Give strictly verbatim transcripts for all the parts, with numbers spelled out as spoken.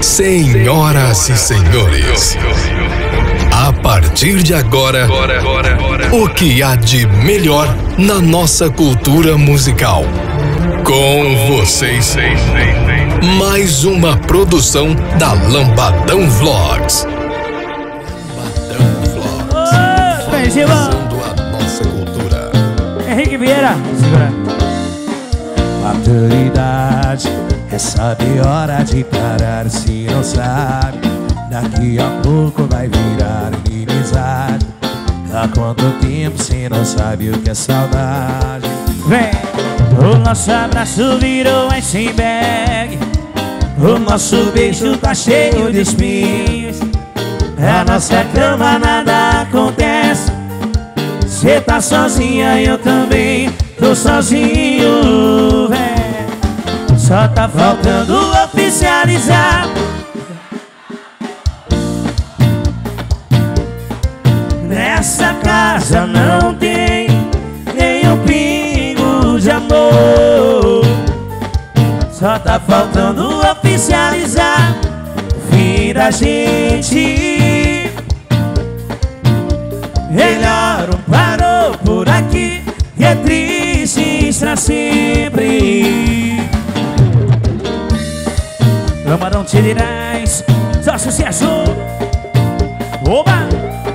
Senhoras e senhores, a partir de agora, o que há de melhor na nossa cultura musical. Com vocês, mais uma produção da Lambadão Vlogs. Lambadão Vlogs, valorizando a nossa cultura. Henrique Vieira, segura. Maturidade é saber hora de parar. Se não sabe, daqui a pouco vai virar inimizade. Há quanto tempo cê não sabe o que é saudade? Vem! O nosso abraço virou iceberg. O nosso beijo tá cheio de espinhos. Na nossa cama nada acontece. Cê tá sozinha e eu também tô sozinho, vem. Só tá faltando oficializar. Nessa casa não tem nenhum pingo de amor. Só tá faltando oficializar o fim da gente. Melhor um parou por aqui, e é triste pra sempre. Lambadão Tirirás, só sucesso. Oba!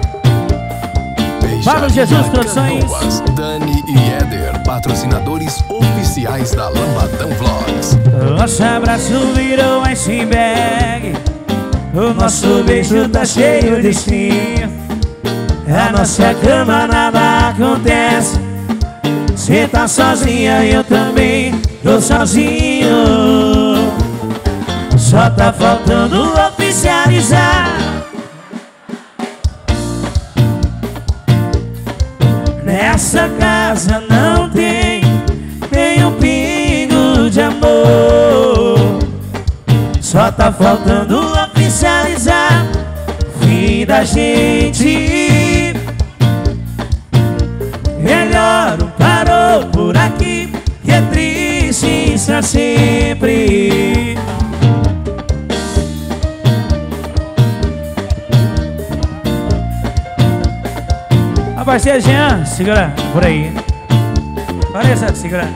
Pablo Jesus Produções, Dani e Éder, patrocinadores oficiais da Lambadão Vlogs. Nosso abraço virou iceberg. O nosso beijo tá cheio de espinho. A nossa cama nada acontece. Cê tá sozinha e eu também tô sozinho. Só tá faltando oficializar. Nessa casa não tem nenhum pingo de amor. Só tá faltando oficializar o fim da gente. Melhor um parou por aqui, que é triste pra sempre. A parceira Jean, segura por aí. Vanessa, segura.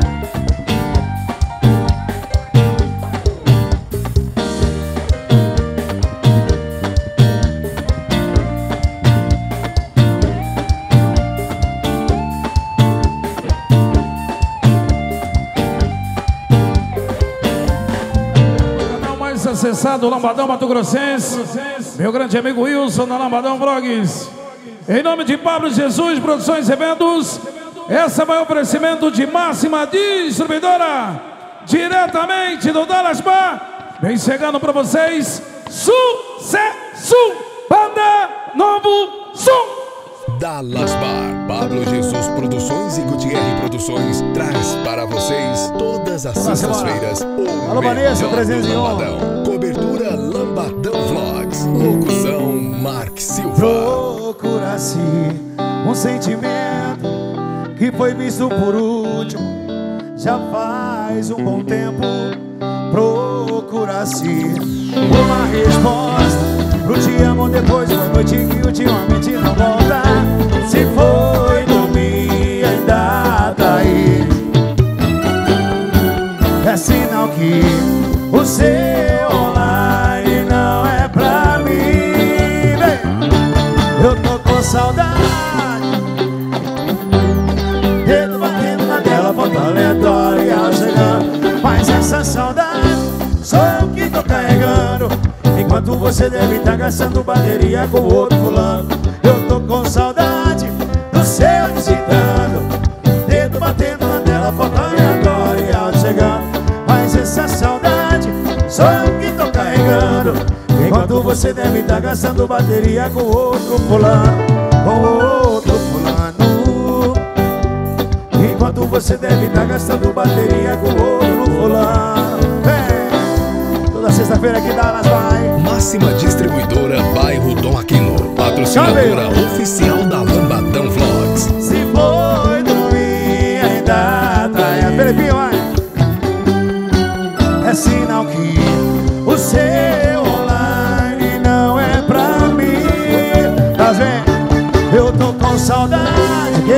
Acessado Lambadão Mato Grossense, meu grande amigo Wilson da Lambadão Vlogs. Em nome de Pablo Jesus Produções e Eventos, essa vai o oferecimento de Máxima Distribuidora, diretamente do Dallas Bar. Vem chegando para vocês, sucesso, banda Novo Som. Dallas Bar, Pablo Jesus Produções e Gutierre Produções traz para vocês todas as sextas-feiras o Alô, Vanessa, melhor presença do em honra. Lambadão. Cobertura Lambadão Vlogs. Locução Mark Silva. Procura-se um sentimento que foi visto por último já faz um bom tempo. Procura-se uma resposta pro te amo depois de uma noite que ultimamente não volta. Se foi dormir, ainda tá aí. É sinal que o seu online não é pra mim. Vem. Eu tô com saudade, dedo batendo na tela, foto aleatória ao chegar. Mas essa saudade sou eu que tô carregando, enquanto você deve estar gastando bateria com outro fulano. Eu tô com saudade do seu digitando, dedo batendo na tela, foto aleatória ao chegar. Mas essa saudade sou eu que tô carregando, enquanto você deve estar gastando bateria com outro fulano, com outro fulano. Enquanto você deve estar gastando bateria com outro fulano. Vem. Toda sexta-feira aqui Dallas vai. Máxima Distribuidora Bairro Dom Aquino, patrocinadora oficial da Lambadão Vlogs. Se foi dormir, ainda tá. Felipinho, vai. É sinal que o seu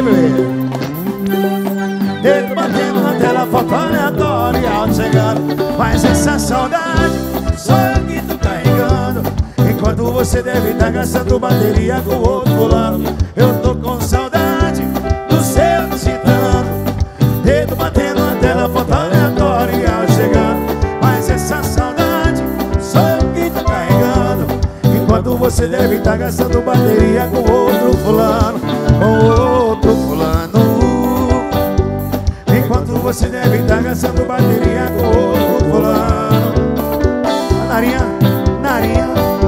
bebê. Dedo batendo na tela, foto aleatória ao chegar. Mas essa saudade sou eu que tô carregando. Enquanto você deve estar gastando bateria com o outro fulano. Eu tô com saudade do seu citando. Dedo batendo na tela, foto aleatória ao chegar. Mas essa saudade sou eu que tô carregando. Enquanto você deve estar gastando bateria com o outro fulano. Com outro fulano. Enquanto você deve estar gastando bateria com outro fulano. Narinha, narinha.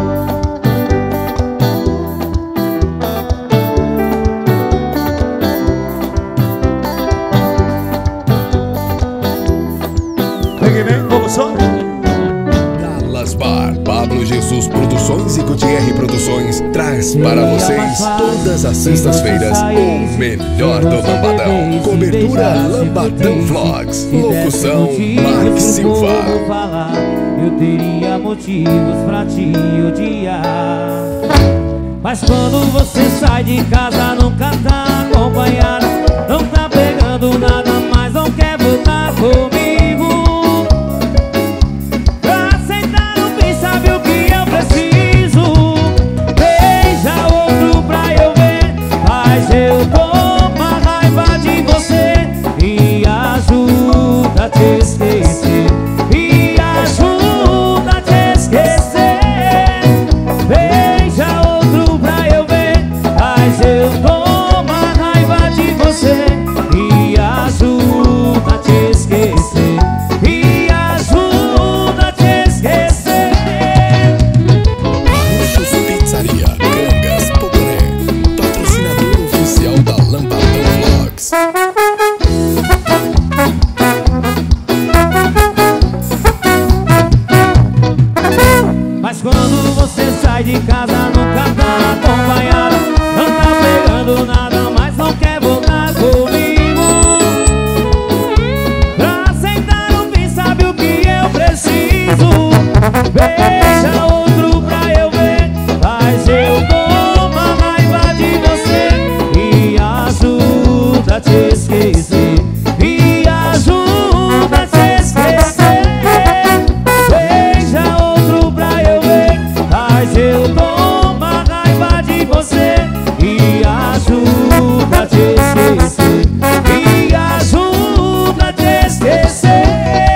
Vem que vem, como som. Dallas Bar, Pablo Jesus Produções e Gutierre Produções traz para vocês todas as sextas-feiras o melhor do Lambadão. Cobertura Lambadão Vlogs. Locução Mark Silva. Eu teria motivos pra te odiar. Mas quando você sai de casa nunca tá acompanhado. Não tá pegando nada, mas não quer voltar comigo. Eu tô com raiva de você. Me ajuda a te esquecer. Me ajuda a te esquecer. Beija outro pra eu ver. Mas eu tô com raiva de você. Me ajuda a te esquecer. Me ajuda a te esquecer. Luxos Pizzaria, Cangas, Pocoré. Patrocinador oficial da Lambadão Vlogs. Mas quando você sai de casa nunca tá acompanhado. Não tá pegando nada, mas não quer voltar comigo. Pra sentar no fim, sabe o que eu preciso. Beija outro pra eu ver. Mas eu tô com raiva de você. Me ajuda a te esquecer. Me ajuda a te esquecer. Beija outro pra eu ver. Mas eu tô com raiva de você. Me ajuda a te esquecer. Me ajuda a te esquecer.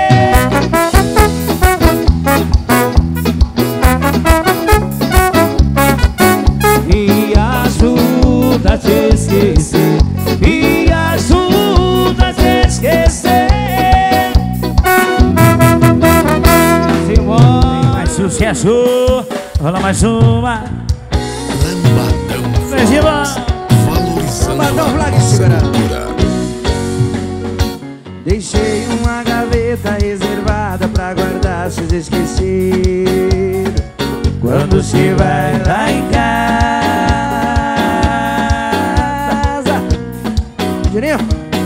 Me ajuda a te esquecer. Me ajuda a te esquecer. Simone, mais sucesso. Rola mais uma. Lambadão Vem, Vlogs. Simone. Valorizando Lambadão a Vlogs, nossa segura. cultura. Deixei uma gaveta reservada pra guardar seus esquecidos. Quando você vai lá em casa, Juninho,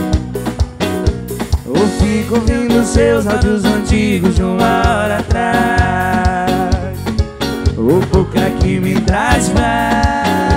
eu fico ouvindo seus áudios antigos de uma hora atrás. O boca que me traz paz.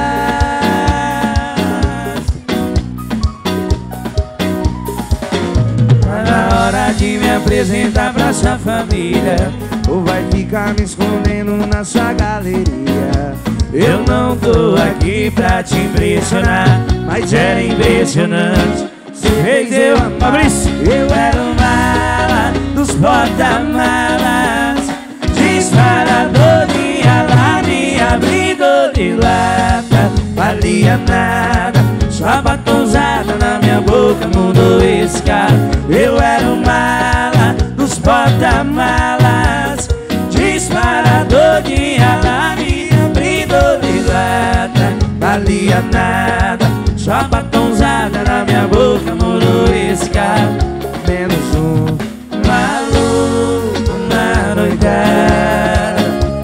Tá na hora de me apresentar pra sua família. Ou vai ficar me escondendo na sua galeria. Eu não tô aqui pra te impressionar, mas era impressionante. Você fez eu amar. Eu era o mala dos porta-malas, disparador de alarme, abridor de lata. Valia nada, sua batonzada na minha boca mudou esse cara. Eu era o mala dos porta-malas, disparador de alarme, abridor de lata. Valia nada, sua batonzada na minha boca mudou esse cara. Menos um maluco na noitada.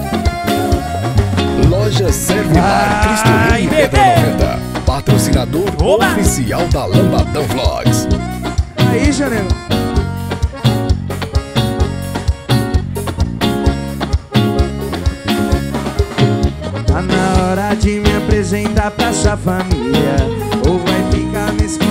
Loja Serve Bar Cristo Rei Pedra noventa. Patrocinador Oba! oficial da Lambadão Vlogs. Aí, Janela. Tá na hora de me apresentar pra sua família. Ou vai ficar me escondendo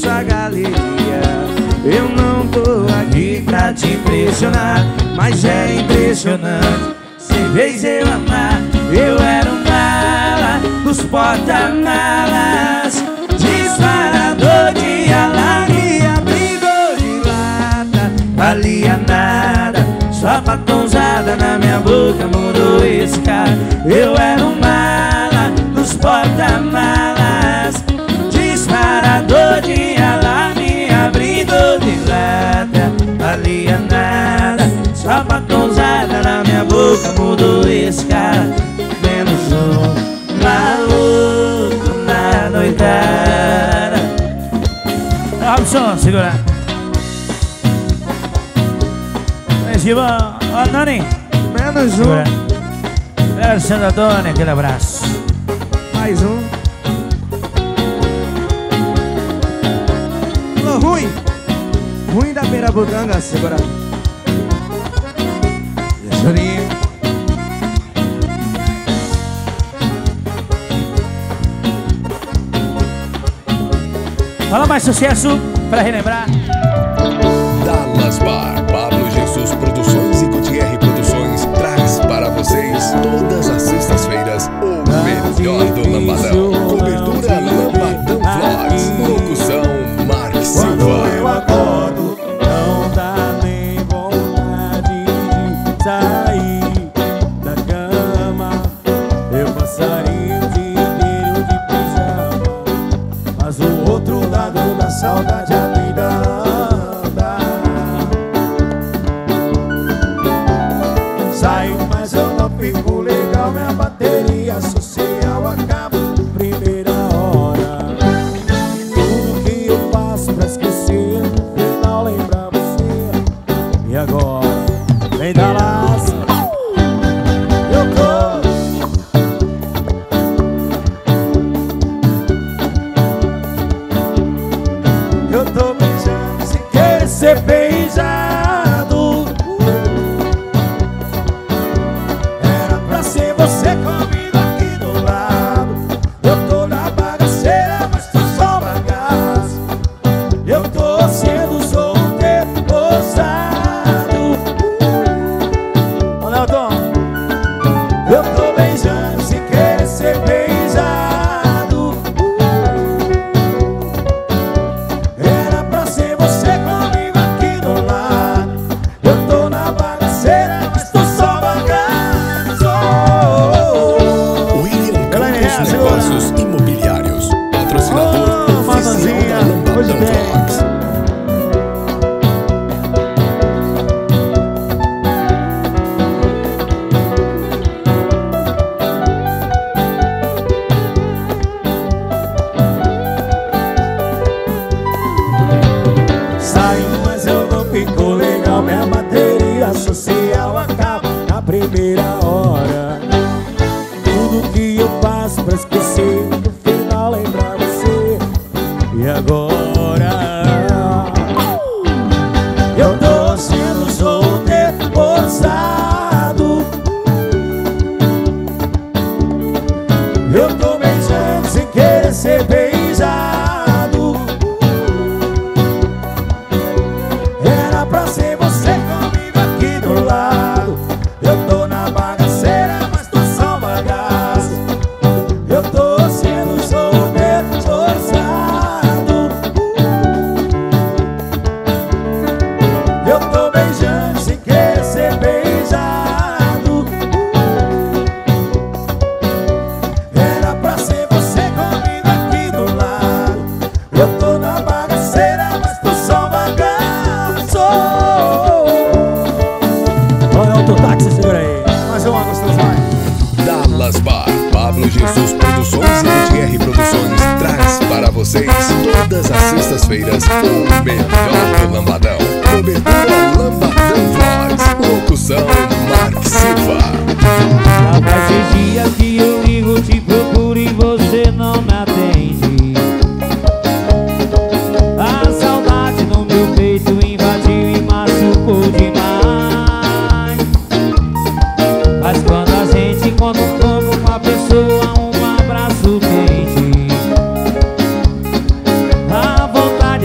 sua galeria. Eu não tô aqui pra te impressionar, mas é impressionante cem vezes eu amar. Eu era um mala dos porta-malas, disparador de alarme, abrigo de lata, valia nada, sua batonzada na minha boca mudou esse cara. Eu era um mala dos porta-malas, disparador de alarme, abrigo de lata, valia nada, sua batonzada na minha boca mudou esse cara. Menos um maluco na noitada. Robson, segura. Esquiva, ó, Nani. Menos um. Segura. É, Sandra Dona, aquele abraço. Mais um. Alô, ruim. Ruim da Pirabutanga, segura. Juninho. Fala mais sucesso pra relembrar. Dallas Bar, Pablo Jesus Produções e Gutierre Produções traz para vocês todas as sextas-feiras o melhor do Lambadão. Cobertura Lambadão Vlogs. Locução Mark Quando eu Silva. acordo, não dá nem vontade de sair da cama. Eu passaria o dia inteiro de pijama, mas o outro lado da saudade a vida anda. Saio, mas eu não fico legal, minha bateria social acaba na primeira hora. Tudo que eu faço pra esquecer, no final lembra você. E agora, vem Dallas, eu tô. Eu tô beijando sem querer ser beijado. Era pra ser você comigo aqui do lado. Eu tô na bagaceira, mas tu só bagaço. Eu tô sendo solteiro, ousado. Ô, Nelton, eu tô beijando sem querer ser beijado. Era pra ser você comigo aqui do lado. Eu tô na bagaceira, mas tô só bagaço. William Ela é Campos essa, Negócios Imobiliários. Patrocinador Ô, oficial Matanzinha, da Lambadão hoje tem. Vlogs. Saio, mas eu não fico legal, minha bateria social acaba na primeira hora. Tudo que eu faço pra esquecer, no final lembrar você. E agora, eu tô sendo solteiro, ousado. Eu tô beijando sem querer ser beijado. Era pra ser você comigo aqui do lado. Eu tô na bagaceira, mas tô só bagaço. Eu tô sendo solteiro, ousado. Eu tô beijando sem querer ser beijado. Era pra ser você comigo aqui do lado. Eu tô na bagaceira, mas tô só bagaço. Olha o autotáxi, segura aí. Mais uma gostosa. Dallas Bar, Pablo Jesus Produções e Gutierre Produções traz para vocês todas as sextas-feiras o melhor do Lambadão. Cobertura Lambadão Vlogs. Locução Mark Silva. Já faz seis dias que eu ligo, te procuro e você não me atende. A saudade no meu peito invadiu e machucou demais. Mas quando a gente encontra um pouco uma pessoa, um abraço quente, a vontade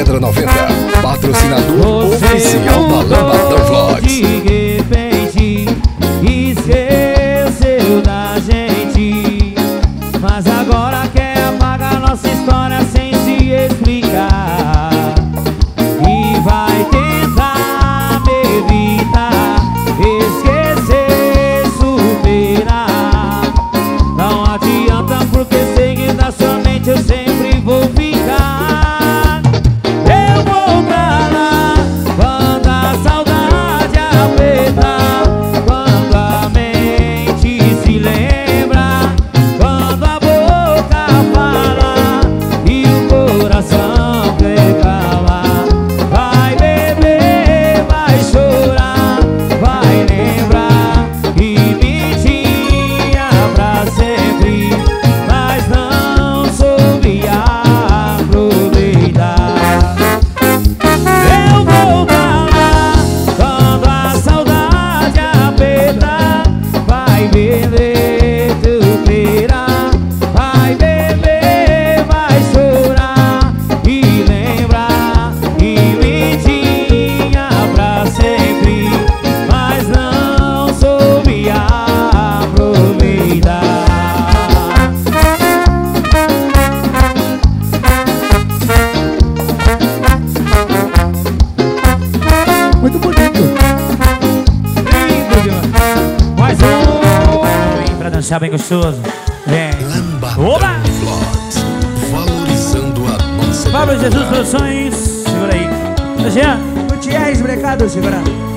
Pedra noventa, patrocinador Você oficial da Lambadão Vlogs. De repente esqueceu da gente, mas agora quer apagar nossa história sem se explicar. E vai tentar me evitar, esquecer, superar. Não adianta, porque sei que na sua mente eu sempre vou ficar. Eu vou pra lá quando a saudade apertar, quando a mente se lembra, quando a boca fala e o coração quer calar. Vai beber, vai chorar, vai lembrar e me tinha pra sempre, mas não soube aproveitar. Eu vou pra lá quando a saudade apertar, vai beber, superar, vai beber, vai chorar e lembrar e me tinha pra sempre, mas não soube aproveitar. Muito bonito. Lindo demais. Mais um. Vem pra dançar bem gostoso. Vem. Lambadão Oba! Vlogs, valorizando a nossa Pablo cultura. Jesus Produções. Segura aí. Jean. Gutierrez Brecado, segura.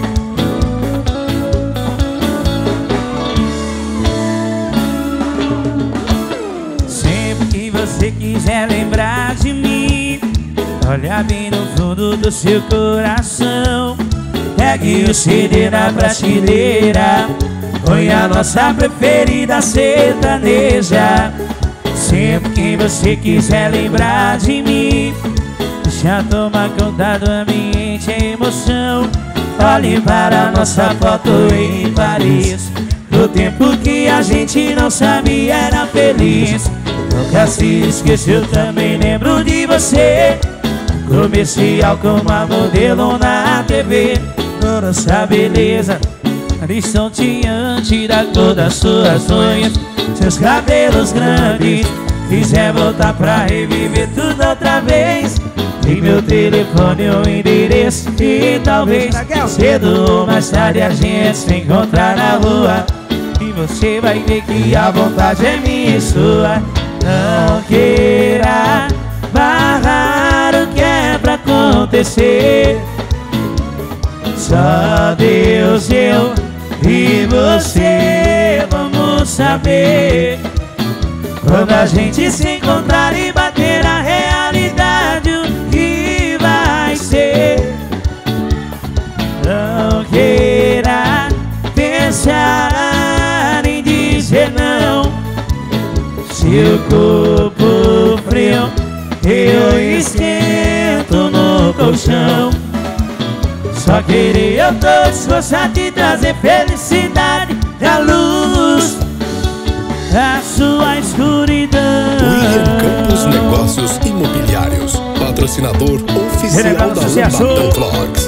Sempre que você quiser lembrar de mim, olha bem no fundo do seu coração. Pegue o C D na prateleira, põe a nossa preferida sertaneja. Sempre que você quiser lembrar de mim, deixa tomar conta do ambiente e emoção. Olhe para nossa foto em Paris, no tempo que a gente não sabia era feliz. Nunca se esqueceu, também lembro de você, comercial com uma modelo na T V. Nossa beleza, estonteante da cor das suas unhas, seus cabelos grandes, fizer voltar pra reviver tudo outra vez. Tem meu telefone, o endereço e talvez cedo ou mais tarde a gente se encontrar na rua, e você vai ver que a vontade é minha e sua. Não queira barrar o que é pra acontecer, só Deus, eu e você vamos saber. Quando a gente se encontrar e bater a realidade, o que vai ser. Não queira pensar em dizer não, seu corpo frio eu esquento no colchão. Só queria eu todos gostar de trazer felicidade e a luz da sua escuridão. William Campos Negócios Imobiliários, patrocinador oficial General da Sucesso. Lambadão Vlogs.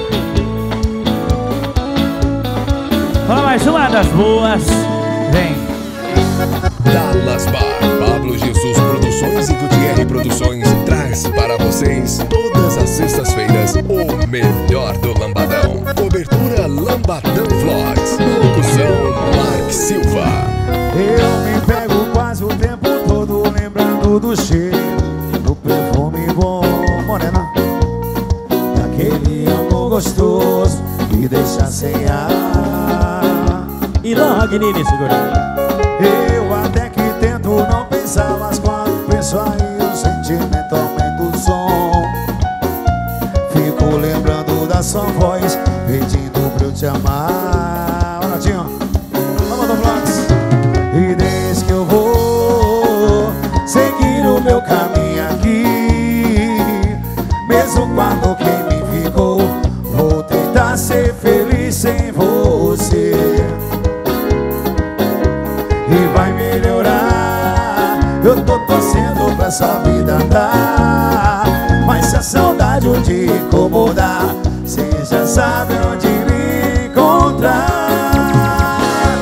Fala mais uma das boas. Vem. Dallas Bar, Pablo Jesus Produções e Gutierrez Produções traz para vocês todas as sextas-feiras o melhor do Lambadão. Cobertura Lambadão Vlogs. Locução Mark Silva. Eu me pego quase o tempo todo lembrando do cheiro, do perfume bom, morena, daquele amor gostoso que deixa sem ar. E logo nele, segura. Eu até que tento não pensar, mas quando penso aí o sentimento aumenta o som. Fico lembrando da sua voz, pedindo pra eu te amar. Olha, Tinho, vamos no Vlogs. E desde que eu vou seguir o meu caminho aqui, mesmo quando quem me ficou, vou tentar ser feliz sem você. E vai melhorar, eu tô torcendo pra essa vida andar, mas se a saudade pode te incomodar. Cê já sabe onde me encontrar,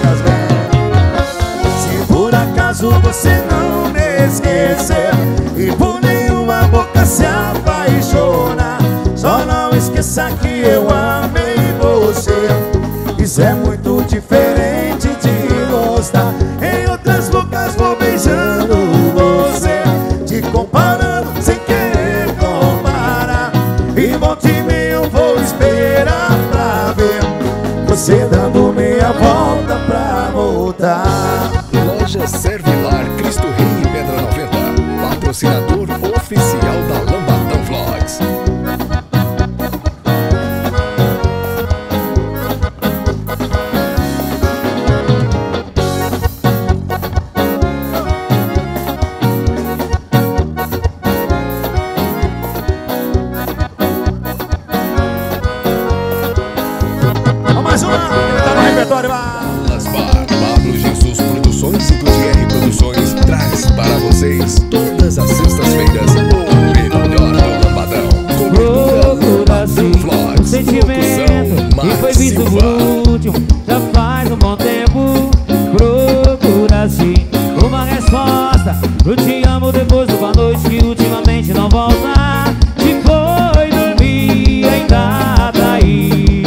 se por acaso você não me esquecer e por nenhuma boca se apaixonar, só não esqueça que eu amei você. Isso é muito diferente de gostar. Em outras bocas vou beijando você, te comparando sem querer comparar. E volte em mim eu vou esperar pra ver você dando meia volta pra voltar. Loja Servilar Cristo Rei e Pedra noventa, patrocinador oficial da Lambadão Vlogs. Mais uma, ele tá no repertório, vai! Lasbar, Pablo Jesus Produções e Gutierre Produções traz para vocês todas as sextas-feiras o melhor do Lambadão. Procura sim um sentimento que foi visto por último já faz um bom tempo. Procura sim uma resposta pro te amo depois de uma noite que ultimamente não volta. Se foi dormir ainda tá aí,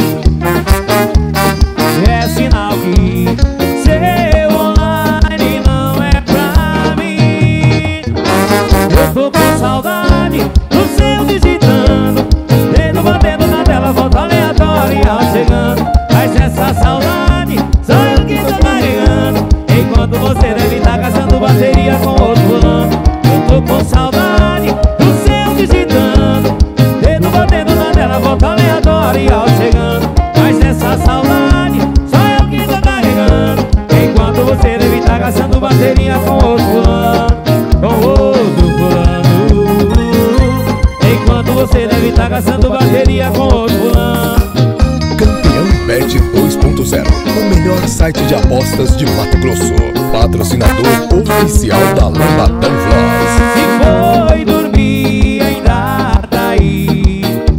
é sinal que seu online não é pra mim. Eu tô com saudade do seu digitando, dedo batendo na tela, volta aleatória chegando. Mas essa saudade sou eu que tô carregando, enquanto você deve estar gastando bateria com outro fulano. Eu tô com saudade do seu digitando, dedo batendo na tela, volta aleatória chegando. Mas essa saudade só eu que tô carregando, enquanto você deve estar gastando bateria com outro fulano, com outro fulano. Enquanto você deve estar gastando bateria com outro fulano. Campeão Bet dois ponto zero, o melhor site de apostas de Mato Grosso, patrocinador oficial da Lambadão Vlogs. Se foi dormir ainda tá aí,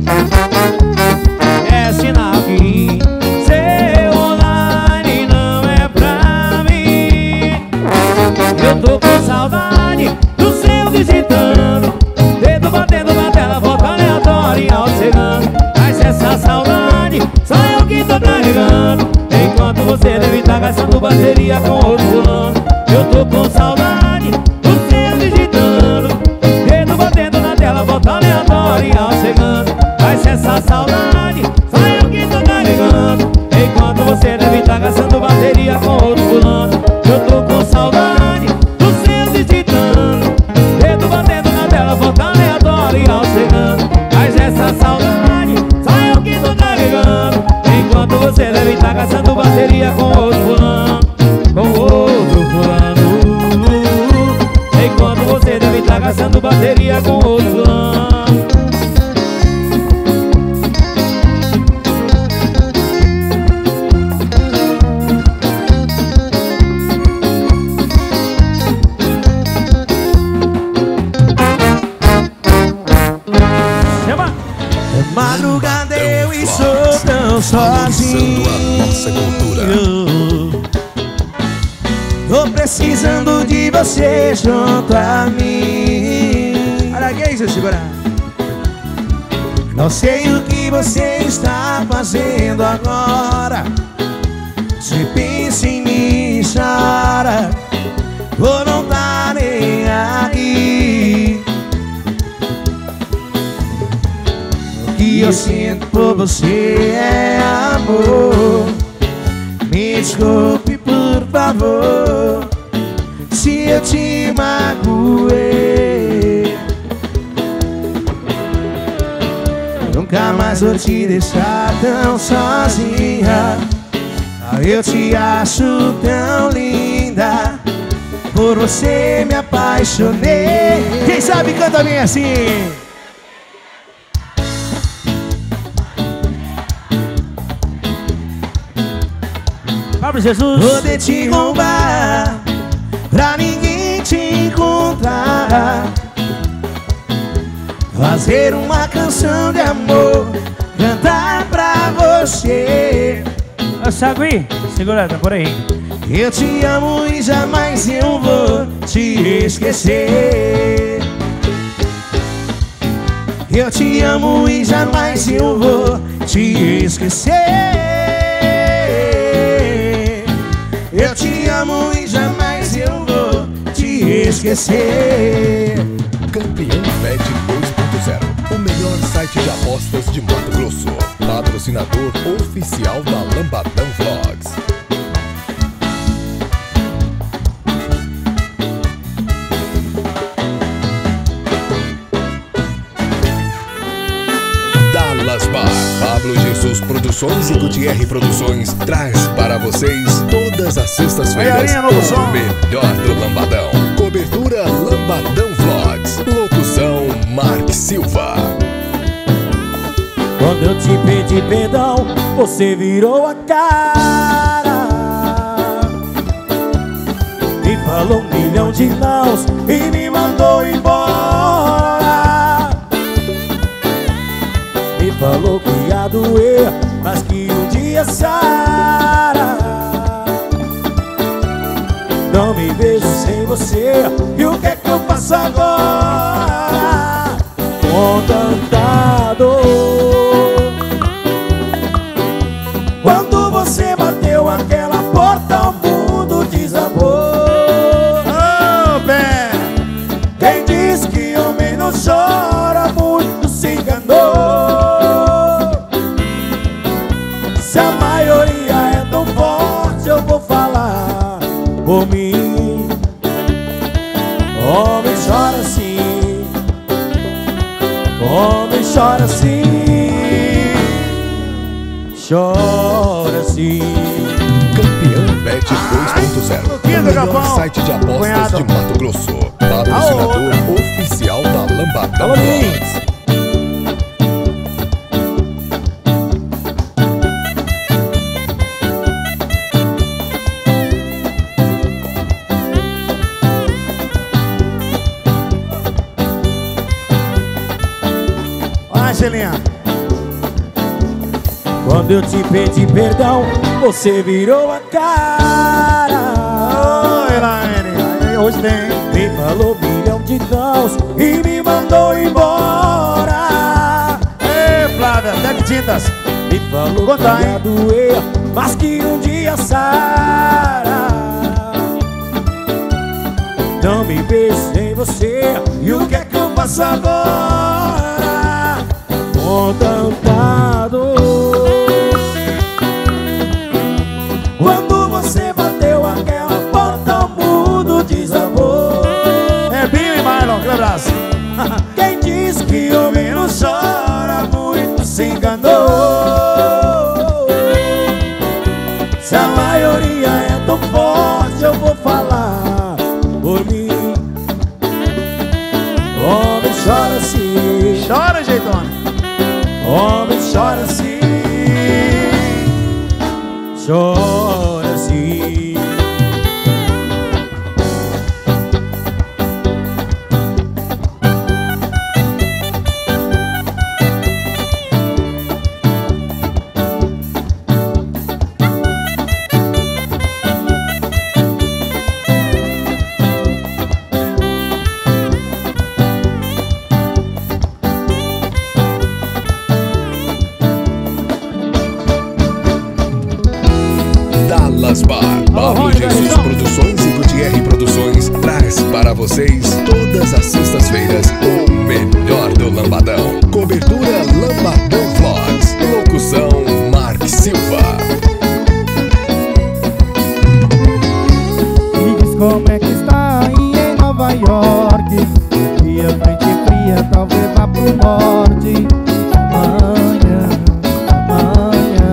é sinal que seu online não é pra mim. Eu tô com saudade do seu digitando, dedo batendo na tela, volta aleatória chegando. Mas essa saudade só eu que tô carregando, enquanto você deve estar gastando bateria com outro fulano. Eu tô com saudade do seu digitando, dedo batendo na tela, volta aleatória chegando. Mas essa saudade só eu que tô carregando, enquanto você deve estar gastando bateria com outro fulano. Eu tô com saudade do seu digitando, dedo batendo na tela, volta aleatória chegando. Mas essa saudade só eu que tô carregando, enquanto você deve estar gastando bateria com outro fulano, com outro fulano. Enquanto você deve estar gastando bateria com outro fulano. É madrugada eu e sou tão sozinho, a nossa cultura. tô precisando de você junto a mim. Olha aqui, seu segurar. Não sei o que você está fazendo agora, se pensa em mim, chora, ou não tá nem aí. O que eu sinto por você é amor. Me desculpe, por favor, se eu te magoei. Nunca mais vou te deixar tão sozinha. Eu te acho tão linda, por você me apaixonei. Quem sabe canta bem assim. Pablo Jesus. Poder te roubar, pra ninguém te encontrar, fazer uma canção de amor, cantar pra você. Ô Sagui, segura, tá por aí. Eu te amo e jamais eu vou te esquecer. Eu te amo e jamais eu vou te esquecer. Eu te amo e jamais eu vou te esquecer. Campeão Bet dois ponto zero, o melhor site de apostas de Mato Grosso. Patrocinador oficial da Lambadão Vlogs. Dallas Bar, Pablo Jesus Produções e Gutierre Produções traz para vocês todas as sextas-feiras o melhor do Lambadão. Cobertura Lambadão Vlogs. Locução Mark Silva. Quando eu te pedi perdão, você virou a cara, me falou um milhão de nãos e me mandou embora. Me falou que ia doer, mas que um dia sara. Não me vejo sem você, e o que é que eu faço agora? Com tanta dor. Quando você bateu aquela porta, o mundo desabou. Oh, pé! Quem diz que homem não chora, muito se enganou. Se a maioria é tão forte, eu vou falar por mim. Homem chora assim, homem chora assim, chora assim. Campeão Bet dois ponto zero, o melhor site de apostas de Mato Grosso. Patrocinador oficial da Lambadão Vlogs. Quando eu te pedi perdão, você virou a cara. Oh, Elaine, hoje tem. Me falou um milhão de nãos e me mandou embora. Ei, Flávia, deve tintas. Me falou Conta, que ia doer, mas que um dia sara. Não me vejo sem você, e o que é que eu faço agora? Com tanta dor. Quando você bateu aquela porta, o mundo desabou. É Binho e Marlon, aquele abraço. Quem diz que homem não chora, muito se enganou. Se a maioria é tão forte, eu vou falar por mim. Homem chora assim. Chora, jeitona. Homem chora assim, chora assim. Dallas Bar, Pablo Jesus Produções e Gutierre Produções traz para vocês todas as sextas-feiras o melhor do Lambadão. Cobertura Lambadão Vlogs. Locução Mark Silva. Me diz como é que está aí em Nova York. E a frente fria talvez vá pro norte. Amanhã, amanhã,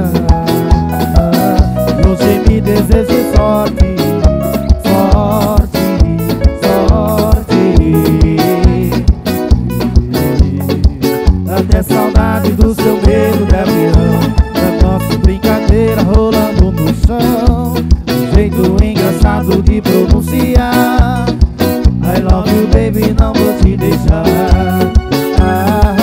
você me deseja sorte, sorte, sorte. Até saudade do seu beijo de avião, da nossa brincadeira rolando no chão. Um jeito engraçado de pronunciar I love you baby, não vou te deixar. Ah,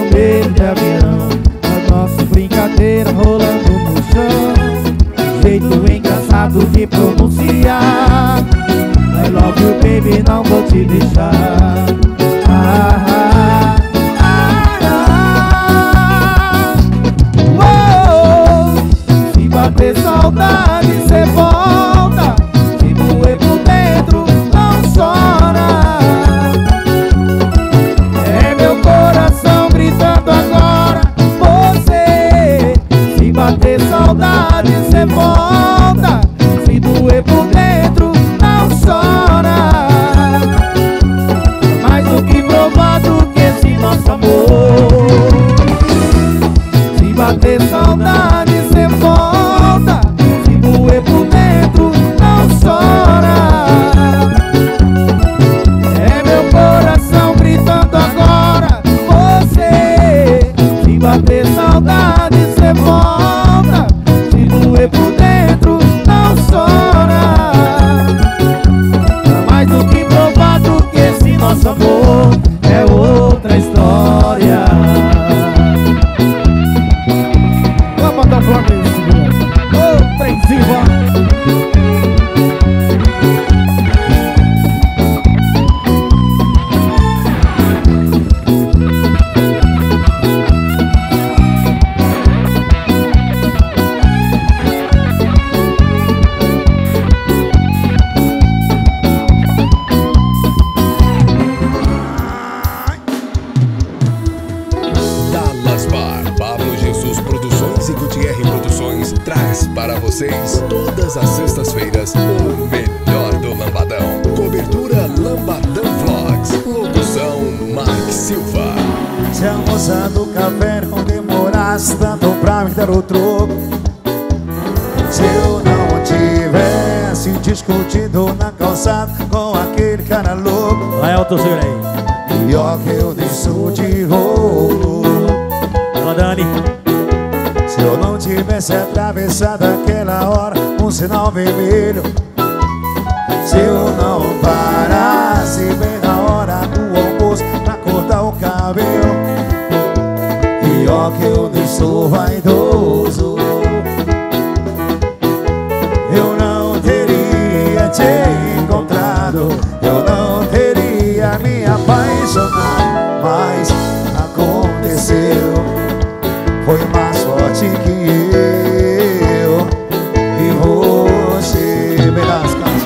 vermelho de avião, a nossa brincadeira rolando no chão, jeito engraçado de pronunciar I love you baby, não vou te deixar. Ah, ah, ah, ah. Oh, se bater saudade cê volta, se doer por dentro não chora. É meu coração gritando agora você. Se bater saudade cê volta, se doer por dentro não chora. Mais do que provado que esse nosso amor. Se bater saudade cê volta, se doer por dentro não chora. É meu coração gritando agora você. Se bater saudade cê volta, se doer por dentro não chora. Mais do que provado que esse nosso amor é outra história. Vamos dar pra mim, ô trenzinho, Dallas Bar, Pablo Jesus Produções e Gutierre Produções traz para vocês todas as sextas-feiras o melhor do Lambadão. Cobertura Lambadão Vlogs. Locução Mark Silva. Se a moça do café não demorasse tanto pra me dar o troco, se eu não tivesse discutido na calçada com aquele cara louco, vai, Elton, segura aí. pior que eu nem sou de roubo. Fala, Dani. Se eu não tivesse atravessado aquela hora um sinal vermelho, se eu não parasse bem na hora do almoço pra cortar o cabelo, pior que eu nem sou vaidoso, eu não teria te encontrado, eu não teria me apaixonado. Mas aconteceu, foi mais forte que eu e você. Vem das casas.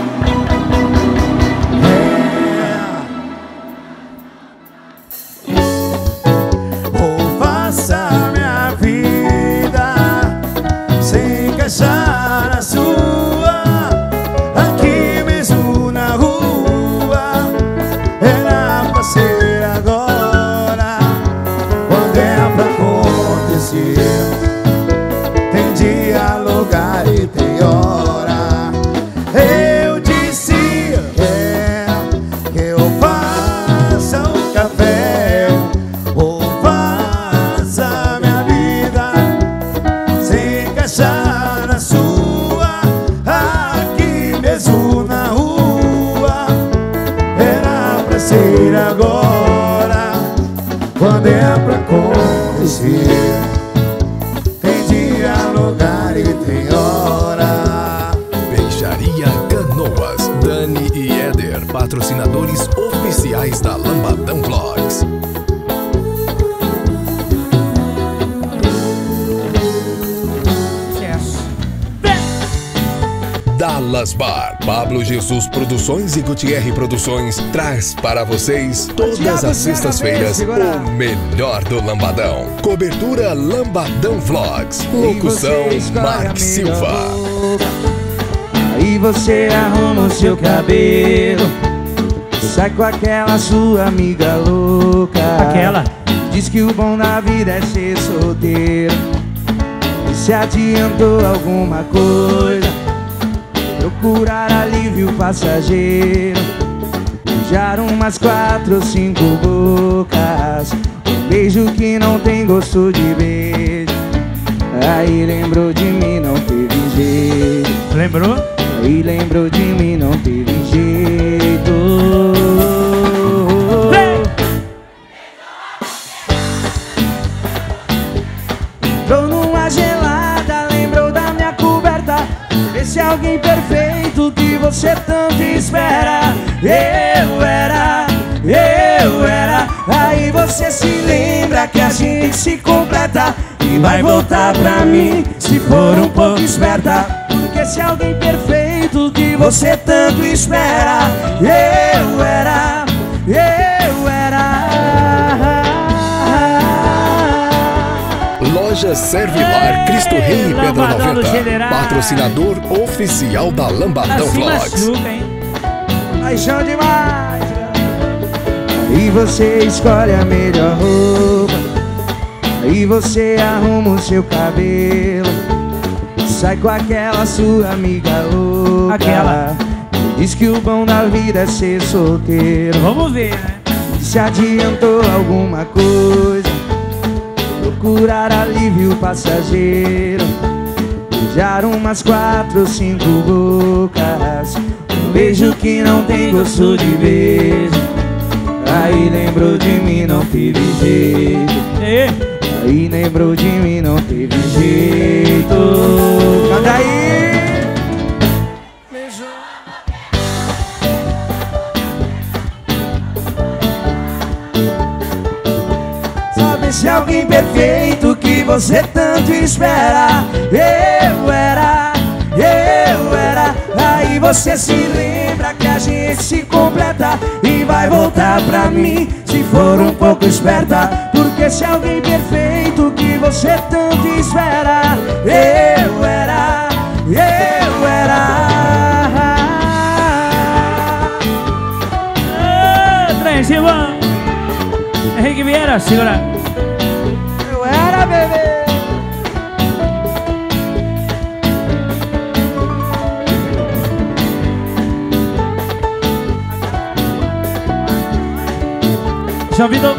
É. Vou passar minha vida sem encaixar na sua, aqui mesmo na rua. Era pra ser agora, quando é pra acontecer. Tem dia, lugar e tem hora. Eu disse é, que eu faça um café ou faça minha vida sem encaixar na sua, aqui mesmo na rua. Era pra ser agora, quando é pra acontecer. Tem dia, lugar e tem hora. Peixaria Canoas. Dani e Éder, patrocinadores oficiais da Lambadão Vlogs. Dallas Bar, Pablo Jesus Produções e Gutierre Produções traz para vocês todas as sextas-feiras o melhor do Lambadão. Cobertura Lambadão Vlogs. Locução Mark Silva. Aí você arruma o seu cabelo, sai com aquela sua amiga louca. Aquela. Diz que o bom da vida é ser solteiro. E se adiantou alguma coisa, procurar alívio passageiro, beijar umas quatro ou cinco bocas, um beijo que não tem gosto de beijo. Aí lembrou de mim, não teve jeito. Lembrou? Aí lembrou de mim, não teve jeito. esse alguém perfeito que você tanto espera. Eu era, eu era. Aí você se lembra que a gente se completa e vai voltar pra mim se for um pouco esperta. Porque esse alguém perfeito que você tanto espera. Eu era, eu era. Loja Servilar Cristo Rei e Pedra noventa, patrocinador oficial da Lambadão Vlogs. Paixão demais. E você escolhe a melhor roupa, e você arruma o seu cabelo, sai com aquela sua amiga louca, aquela diz que o bom da vida é ser solteiro. Vamos ver, né? Se adiantou alguma coisa, procurar alívio passageiro, beijar umas quatro ou cinco bocas, um beijo que não tem gosto de beijo. Aí lembrou de mim, não teve jeito. Aí lembrou de mim, não teve jeito. Canta aí! Sabe esse alguém perfeito que você tanto espera. Eu era, eu era. Aí você se lembra que a gente se completa e vai voltar pra mim se for um pouco esperta. Porque esse alguém perfeito que você tanto espera. Eu era, eu era. Ô, trem, Silvão. Henrique Vieira, segura. Eu era, bebê. João Vitor.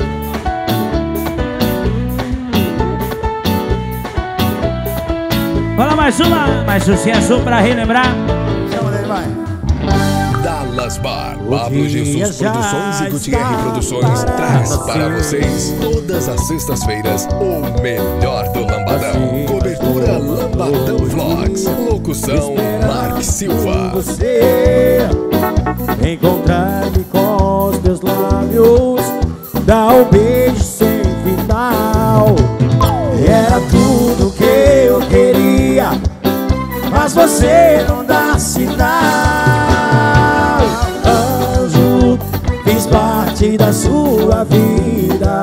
Fala mais uma, mais sucesso pra relembrar. Chama dele, vai. Dallas Bar, Pablo Jesus Produções e Gutierre Produções traz para vocês todas as sextas-feiras o melhor do Lambadão. Cobertura Lambadão Vlogs. Locução Mark Silva. Você encontrar-me com os teus lábios, dá um beijo sem final. Era tudo que eu queria, mas você não dá sinal. Anjo, fiz parte da sua vida,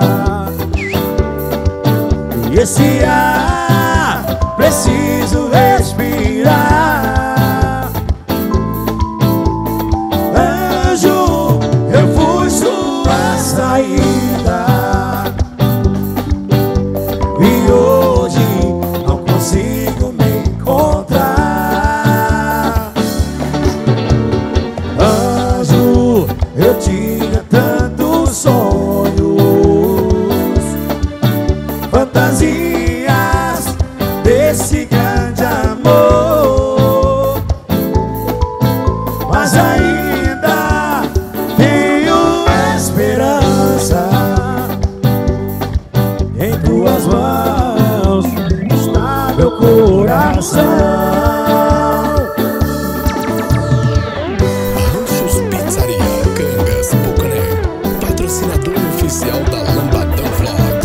e esse ar preciso respirar. Anjo, eu fui sua saída, e hoje não consigo me encontrar. Anjo, eu tinha tantos sonhos, fantasias desse grande amor, mas ainda tenho esperança. Em tuas mãos está meu coração. Ranchos Pizzaria, Cangas, Bocané, patrocinador oficial da Lambadão Vlogs.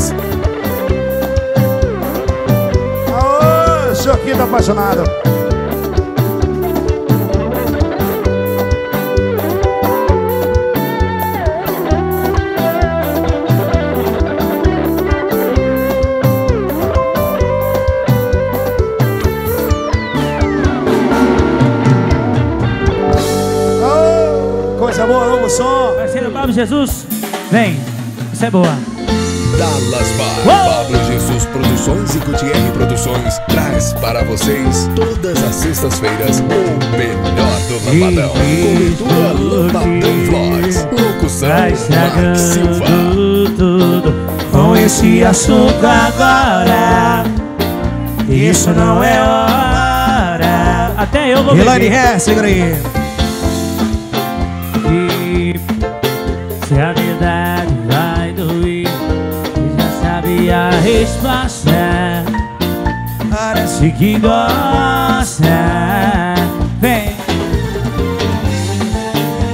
Ô, Choquinho apaixonado. Ô, coisa boa, novo som. Parceiro Pablo Jesus, vem, isso é boa. Dallas Bar, Pablo Jesus Produções e Gutierre Produções traz para vocês todas as sextas-feiras o melhor do Lambadão. Cobertura Lambadão Vlogs. Locução Vai Mark estragando Silva. tudo com esse assunto agora. Isso não é hora. Até eu vou Elaine beber. Ré, segura aí. E se a verdade vai doer, já sabe a resposta. Parece que gosta,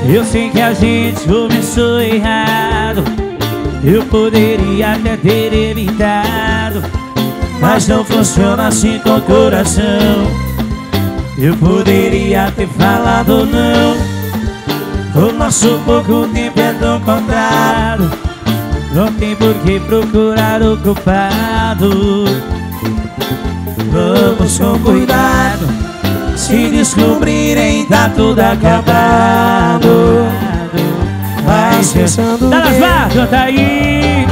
Eu sei que a gente começou errado, eu poderia até ter evitado, mas não funciona assim com o coração. Eu poderia ter falado não, o nosso pouco tempo é tão contado, não tem por que procurar o culpado. Vamos com cuidado, se descobrirem tá tudo acabado. Vai pensando bem. Tá, canta aí.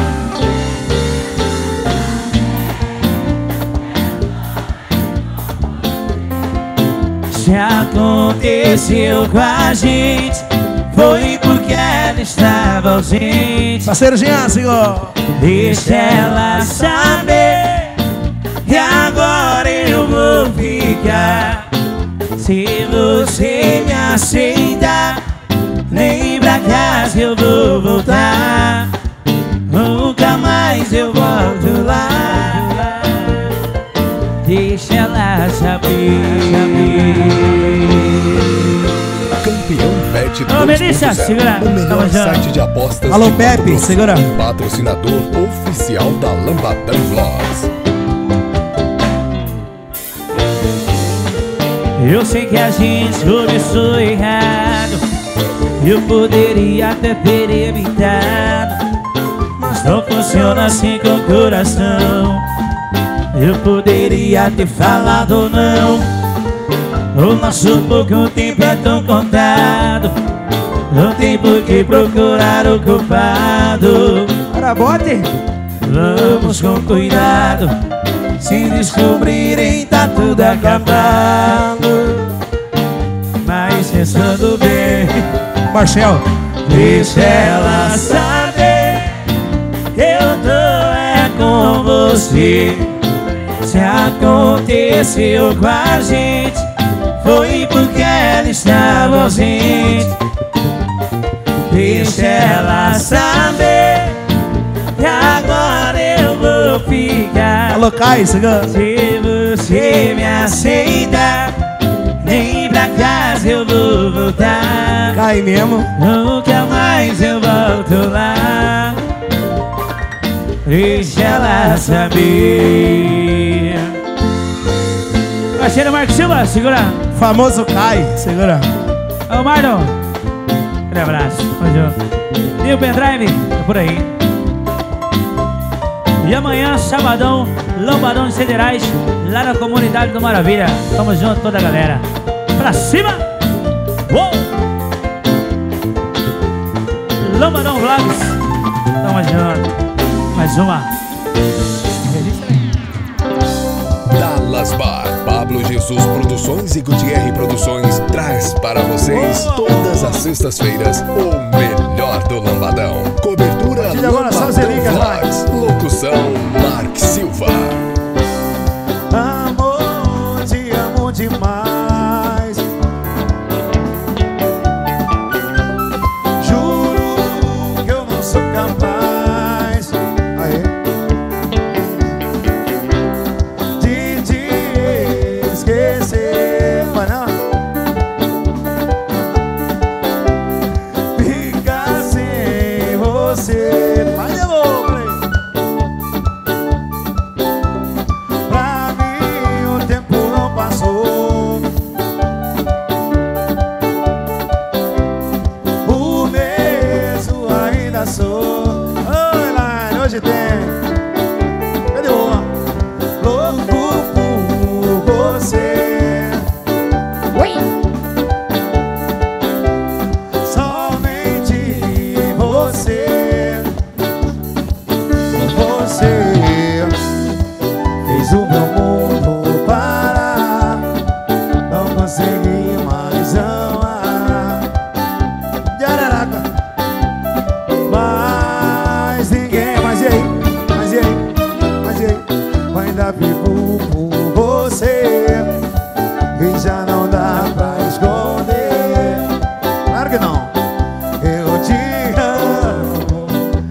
Se aconteceu com a gente, foi porque ela estava ausente. Parceiro Jean, senhor. Deixa ela saber que agora eu vou ficar. Se você me aceitar, nem pra casa eu vou voltar. Nunca mais eu volto lá. Deixa ela saber. Campeão Bet Ô, Melissa, segura. o melhor site de apostas. Alô, de Pepe, Mato Grosso. segura. Patrocinador oficial da Lambadão Vlogs. Eu sei que a gente começou errado, eu poderia até ter evitado, mas não funciona assim com o coração. Eu poderia ter falado não, o nosso pouco tempo é tão contado, não tem por que procurar o culpado. Para bote. Vamos com cuidado, se descobrirem tá tudo acabado. Mas pensando bem, Marcel. deixa ela saber que eu tô é com você. Se aconteceu com a gente, foi porque ela estava ausente. Deixa ela saber que agora eu vou ficar. Alô, Caio, segura. Se você me aceita, nem pra casa eu vou voltar. Cai mesmo. Nunca mais eu volto lá. Deixa ela saber. Parceiro Marcos Silva, segura. Famoso Cai, segura. Ô Marlon, aquele abraço, tamo junto. E o pendrive, tá por aí. E amanhã, sabadão, Lambadão de Cederais, lá na comunidade do Maravilha. Tamo junto, toda a galera. Pra cima! Uou! Lambadão Vlogs. Tamo junto. Mais uma. Dallas Bar, Pablo Jesus Produções e Gutierre Produções traz para vocês todas as sextas-feiras o melhor do Lambadão. Cobertura Lambadão Vlogs. Locução Mark Silva. Amor, te amo demais. Juro que eu não sou capaz. Aê. De te esquecer. Vai não? Ficar sem você. Vai, demônio. Pra mim o tempo não passou. O mesmo ainda sou. Oi, Line, hoje tem. Cadê o homem? Louco por você. Somente você. Você fez o meu mundo parar. Não consegui mais amar. Jararaca. Mas ninguém. Mas e aí? Mas e aí? Mas e aí? Eu ainda vivo por você. E já não dá pra esconder. Claro que não. Eu te amo.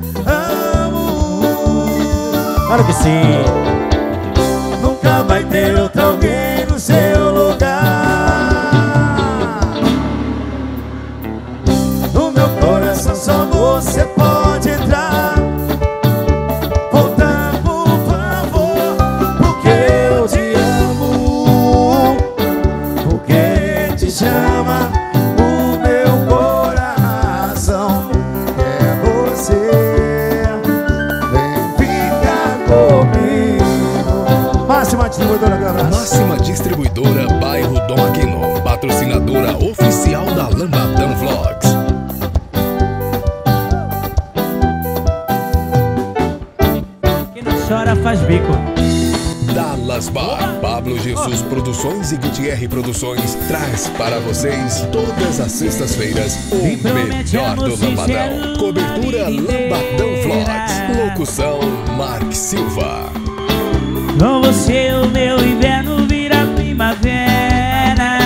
Amo. Claro que sim. Nunca vai ter outro alguém no seu lugar. distribuidora Gabras. Máxima Distribuidora, bairro Dom Aquino. Patrocinadora oficial da Lambadão Vlogs. Quem não chora faz bico. Dallas Bar, Pablo Jesus Produções e Gutierre Produções traz para vocês todas as sextas-feiras o melhor do Lambadão. Cobertura Lambadão Vlogs. Locução Mark Silva. Com você o meu inverno vira primavera.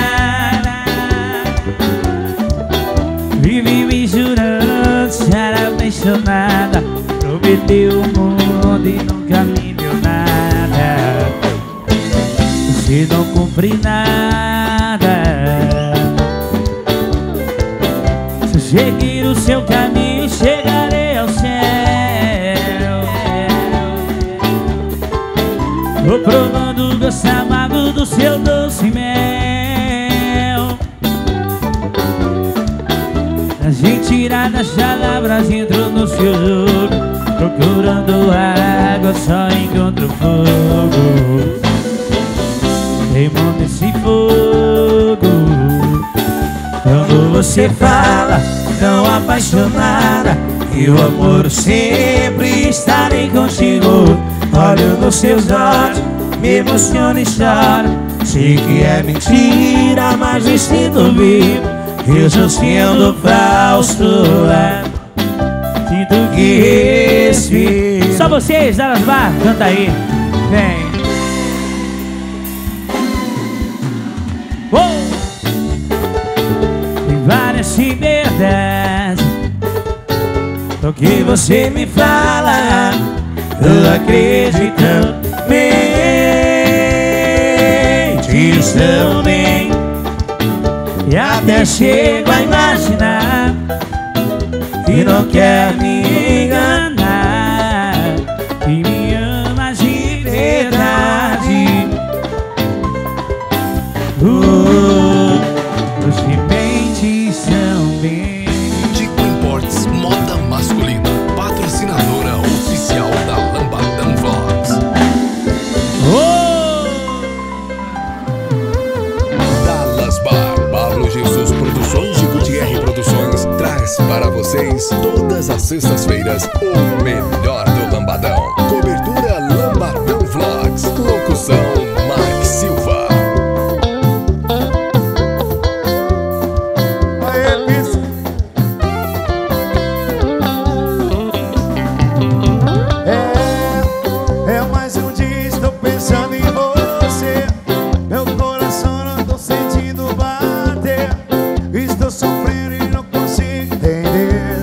Vive me jurando ser apaixonada. Prometeu o mundo e nunca me deu nada. Você não cumpre nada. Se seguir o seu caminho, chegarei ao céu. Tô provando o gosto amargo do seu doce mel. As retiradas palavras entram no seu jogo. Procurando água, só encontro fogo. Queimando esse fogo. Quando você fala tão apaixonada, e o amor sempre estarei contigo. Olho nos seus olhos, me emociona e choro. Sei que é mentira, mas me sinto vivo. Eu estou sendo falso. Sinto que respiro. Só vocês, Dallas Bar, canta aí. Vem. Oh! Tem várias verdades o que você me fala. Eu acredito mentes também. E até chego a imaginar que não quer me enganar, que me ama de verdade. uh, Os que mentes também. Tico Imports Moda Masculina. Patrocinadora oficial da Lambadão Vlogs. Oh! Dallas Bar, Pablo Jesus Produções e Gutierre Produções traz para vocês todas as sextas-feiras o melhor do Lambadão. Cobertura Lambadão Vlogs. Locução Mark Silva. Aê, Pisa. É, é mais um dia, estou pensando em você. Meu coração não tô sentindo bater. Estou sofrendo e não consigo entender.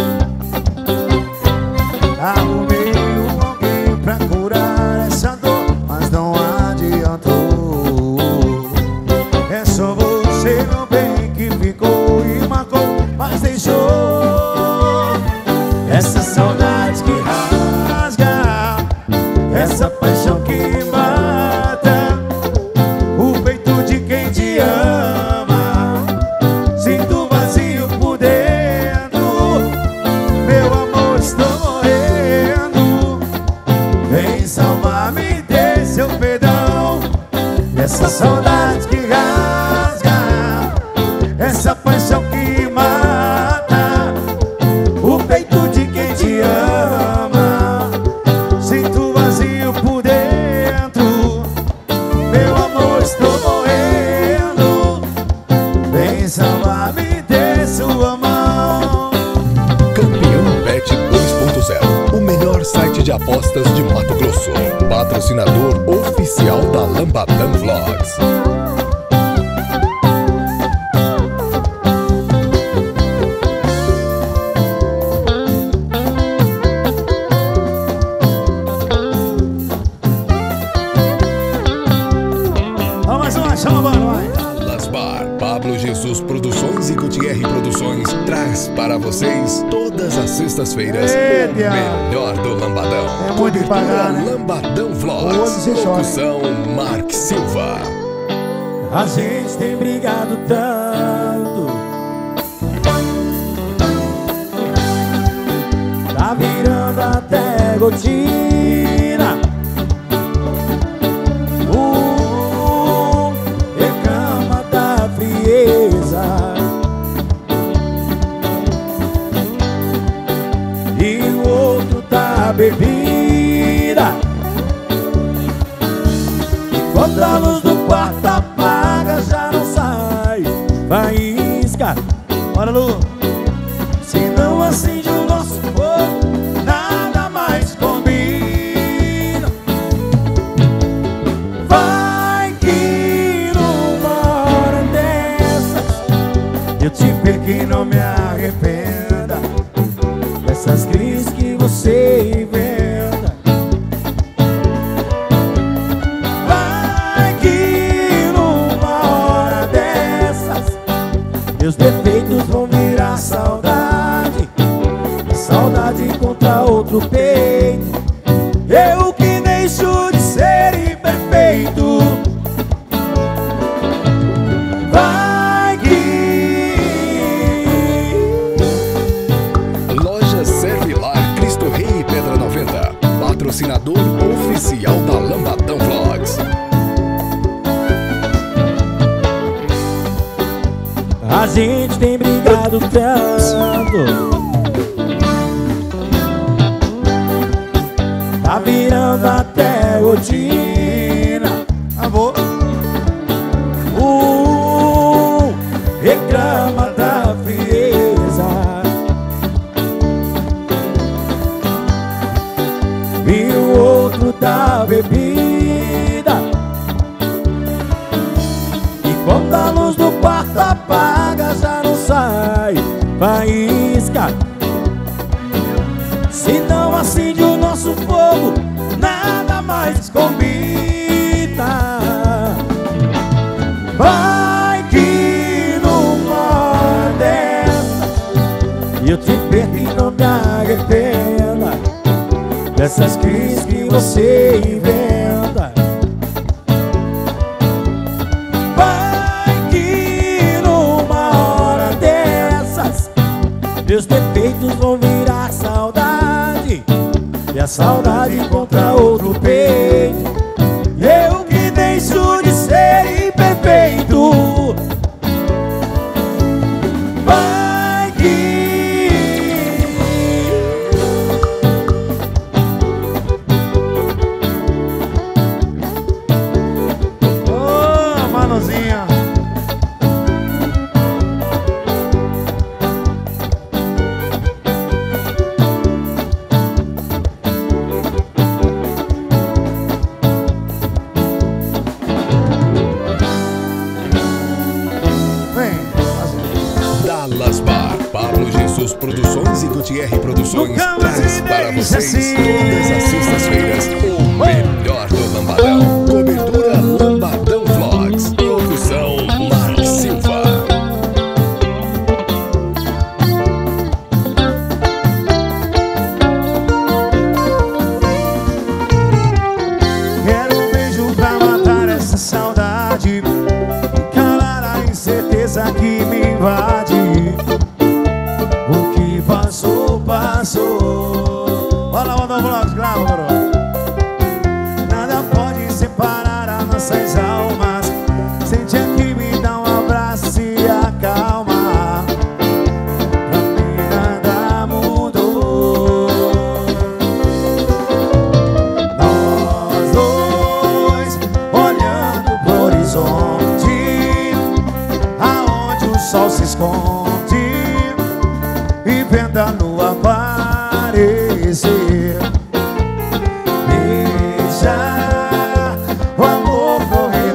Arrumei alguém pra curar essa dor, mas não adiantou. É só você, meu bem, que ficou e marcou, mas deixou essa saudade que rasga, essa paixão que mata o peito de quem te ama. Sinto vazio por dentro, meu amor, estou morrendo. Vem salvar-me desse seu perdão. Essa saudade que rasga, essa paixão que mata o peito de quem te ama. Sinto vazio por dentro, meu amor, estou morrendo. Vem salvar-me de sua mão. Campeão Bet dois ponto zero, o melhor site de apostas de Mato Grosso. Patrocinador oficial da Lambadão Vlogs. Vamos mais uma, chama a banda, vai. Dallas Bar, Pablo Jesus Produções e Gutierre Produções traz para vocês todas as sextas-feiras Eita. o melhor do Lambadão. É muito que pagar, né? Lambadão Hoje Vlogs. você chora. Locução Mark Silva. A gente tem brigado tanto, tá virando até rotina. O Quando a luz do quarto apaga, já não sai faísca. Bora, Lu. Se não acende o nosso fogo, nada mais combina. Vai que numa hora dessas eu te perco e não me arrependa dessas crises que você inventa. Vai que numa hora dessas meus defeitos vão virar saudade, a saudade contra outro peito. Eu que deixo de ser imperfeito. Vai que Loja Servilar Cristo Rei e Pedra noventa, patrocinador oficial da Lambadão Vlogs. a gente tem brigado tanto, tá virando até rotina. Amor, um reclama da frieza e o outro da bebida. E quando a luz do quarto apaga, já não sai faísca. Se não acende o nosso fogo, nada mais combina. Vai que numa hora dessa eu te perco e não me arrependa dessas crises que você inventa. Vai que numa hora dessas meus defeitos vão virar saudade, e a saudade contra outro peito. Eu que deixo de ser imperfeito. Vai que Ô, Manuzinha. Dallas Bar, Pablo Jesus Produções e Gutierre Produções Nunca mais traz me para deixe vocês assim. todas as sextas-feiras o melhor do Lambadão. Cobertura Lambadão Vlogs. Produção Mark Silva. quero um beijo pra matar essa saudade, calar a incerteza que me invade. O que passou, passou. Olha lá, o Vlogs, grava, garoto. Nada pode separar as nossas almas. Sente aqui, me dá um abraço e acalma. Pra mim nada mudou. Nós dois olhando pro horizonte, aonde o sol se esconde, e vendo a lua aparecer. Deixa o amor correr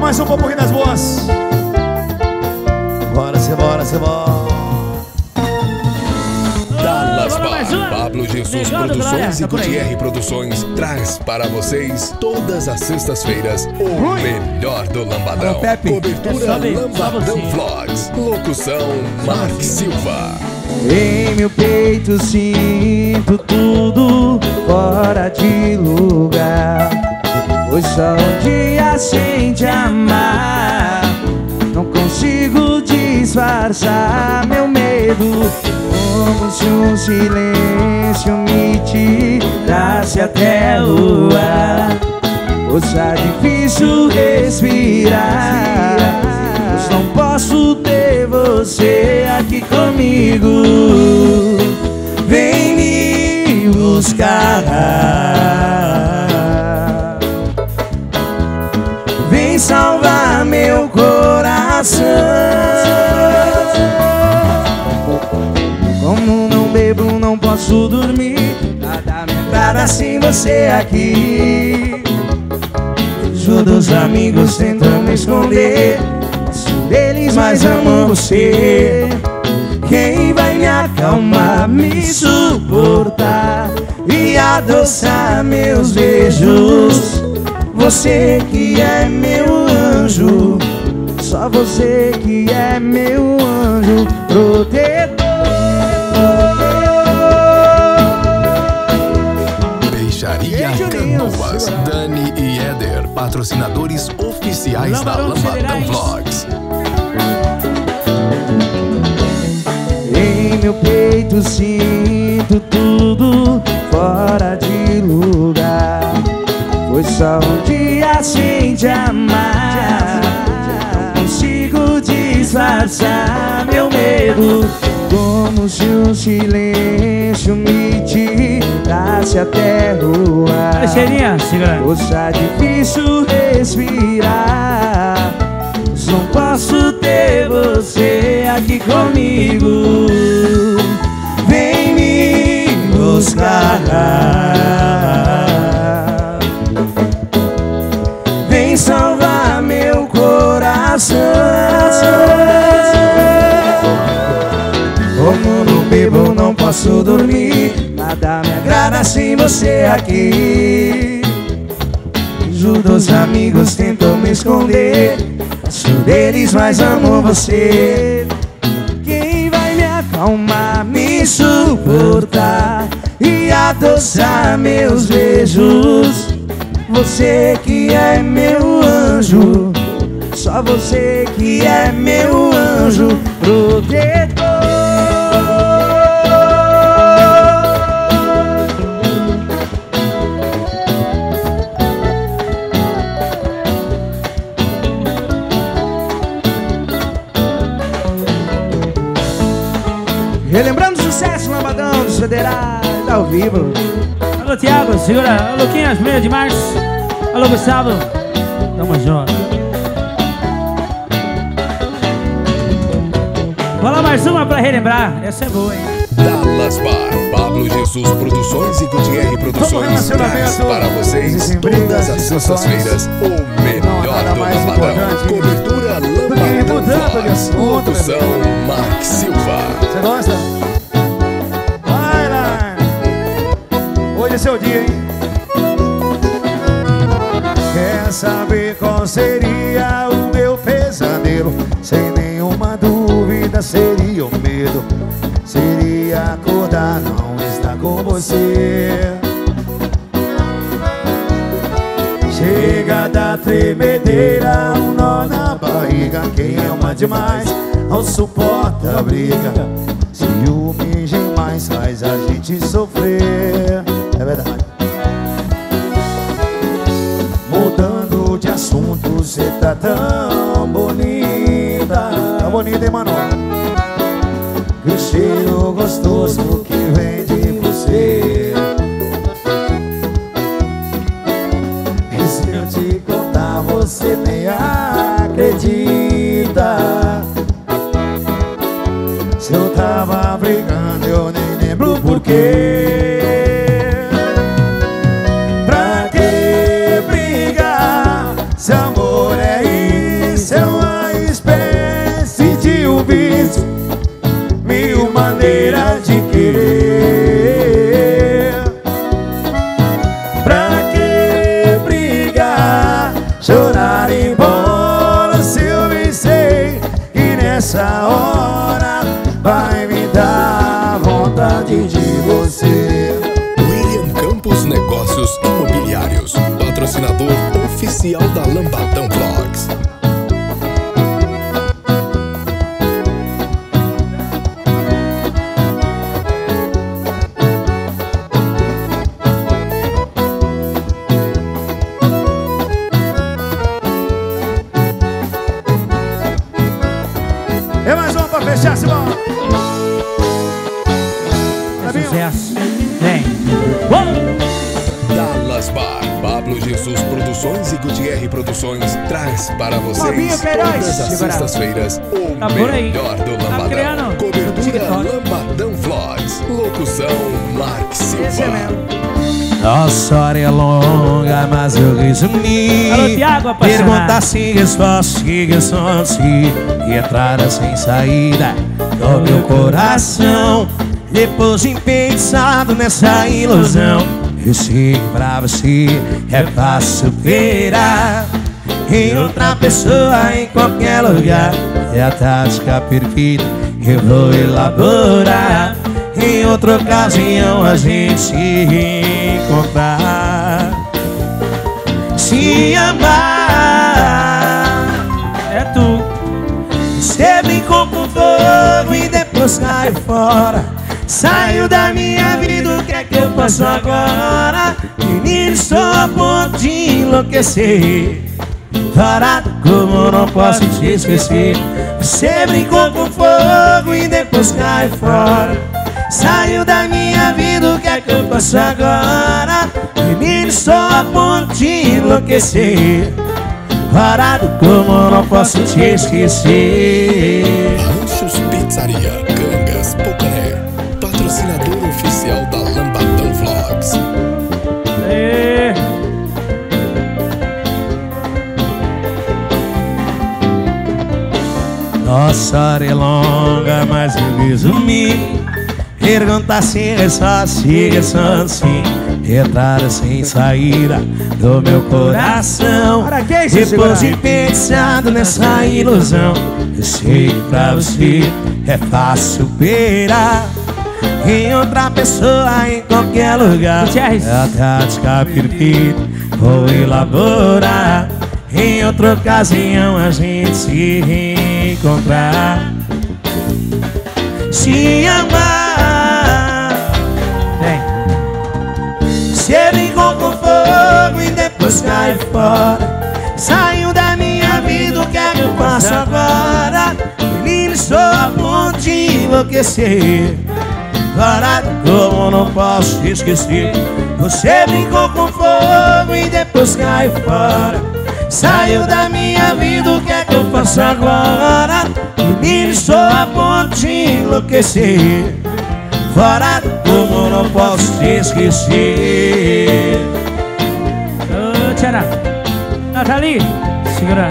mais um pouquinho das boas. Bora, se bora, se bora. Dallas Bar, Pablo Jesus Produções e Gutierre Produções traz para vocês todas as sextas-feiras o melhor do Lambadão. Cobertura Lambadão Vlogs. Locução Mark Silva. Em meu peito sinto tudo fora de lugar. Foi só um dia sem te amar. Não consigo disfarçar meu medo, como se um silêncio me tirasse até o ar. Está difícil respirar, mas não posso ter você aqui comigo. Vem me buscar, vem salvar meu coração. Como não bebo, não posso dormir. Nada me agrada sem você aqui. Ajuda os amigos tentando esconder, um deles mais amo você. Quem vai me acalmar, me suportar e adoçar meus beijos? Você que é meu anjo, só você que é meu anjo protetor. Peixaria Canoas, Dani e Éder, patrocinadores oficiais da Lambadão Vlogs. Em meu peito sinto tudo fora de lugar. Foi só um dia sem te amar. Não consigo disfarçar meu medo, como se um silêncio me tirasse até o ar. Está difícil respirar, mas não posso ter você aqui comigo. Vem me buscar, vem salvar meu coração. Como não bebo, não posso dormir. Nada me agrada sem você aqui. Ajuda os amigos, tentam me esconder. Sou deles, mas amo você. Quem vai me acalmar, me suportar e adoçar meus beijos? Você que é meu anjo, só você que é meu anjo protetor. Relembrando o sucesso, Lambadão dos Federais, ao vivo. Alô, Thiago, segura. Alô, Luquinhas, primeiro de março. Alô, Gustavo. Tamo junto. Vou lá mais uma pra relembrar. Essa é boa, hein? Dallas Bar, Pablo Jesus Produções e Gutierre Produções traz para vocês todas as sextas-feiras o melhor do Lambadão. Cobertura Lambadão Vlogs. Locução Mark Silva. Você gosta? Vai lá. Hoje é seu dia, hein? Quer saber qual seria o meu pesadelo? Sem nenhuma dúvida seria o medo. Seria acordar, não estar com você. Chega da tremedeira, um nó na barriga. Quem ama demais não suporta a briga. Ciúme demais faz a gente sofrer. É verdade. Mudando de assunto, cê tá tão bonita. Tá bonita, hein, mano? Que o cheiro gostoso que vem de você. E se eu te contar, você nem acredita. Se eu tava brigando, eu nem lembro porquê. Pra que brigar, se amor é oficial da Lambadão Vlogs. É mais uma pra fechar, Simão. É sucesso. Vem. Dallas Bar, Pablo Jesus Produções e Gutierre Produções traz para vocês Fabinho Queiroz. todas as Segura. sextas-feiras o Tá por aí. melhor do Tá Lambadão. criando. Cobertura TikTok. Lambadão Vlogs. Locução Mark Esse é Silva. mesmo. Nossa história é longa, mas eu resumi. Alô, Thiago, apaixonado. Pergunta se resposta, se resposta e entrada sem saída no meu coração. Depois de pensado nessa ilusão, eu sei que pra você é fácil superar. Em outra pessoa, em qualquer lugar, é a tática perfeita, eu vou elaborar. Em outra ocasião a gente se reencontrar. Se amar É tu. você brincou com fogo e depois caiu fora. Saiu da minha vida, o que é que eu faço agora? Menino, estou a ponto de enlouquecer. Parado como não posso te esquecer. Você brincou com fogo e depois caiu fora. Saiu da minha vida, o que é que eu faço agora? Menino, estou a ponto de enlouquecer. Parado como não posso te esquecer. Ranchos Pizzaria, Cangas, Poconé. Patrocinador oficial da Lambadão Vlogs. Aê. Nossa história é longa, mas eu resumi. Pergunta se é só, se é só sim. Entrada sem saída do meu coração. Para que isso, Depois de segurar? pensado nessa ilusão, eu sei que pra você é fácil superar. Em outra pessoa, em qualquer lugar, Gutierrez. é a tática perfeita, vou elaborar. Em outra ocasião a gente se reencontrar. Se amar, Vem. você brincou com fogo e depois caiu fora. Saiu da minha vida, o que é que eu faço agora? Menino, estou a ponto de enlouquecer. Parado como não posso te esquecer. Você brincou com fogo e depois caiu fora. Saiu da minha vida, o que é que eu faço agora? Menino, estou a ponto de enlouquecer. Fora como não posso te esquecer. Ô, Tchara. Nathalie. Segura.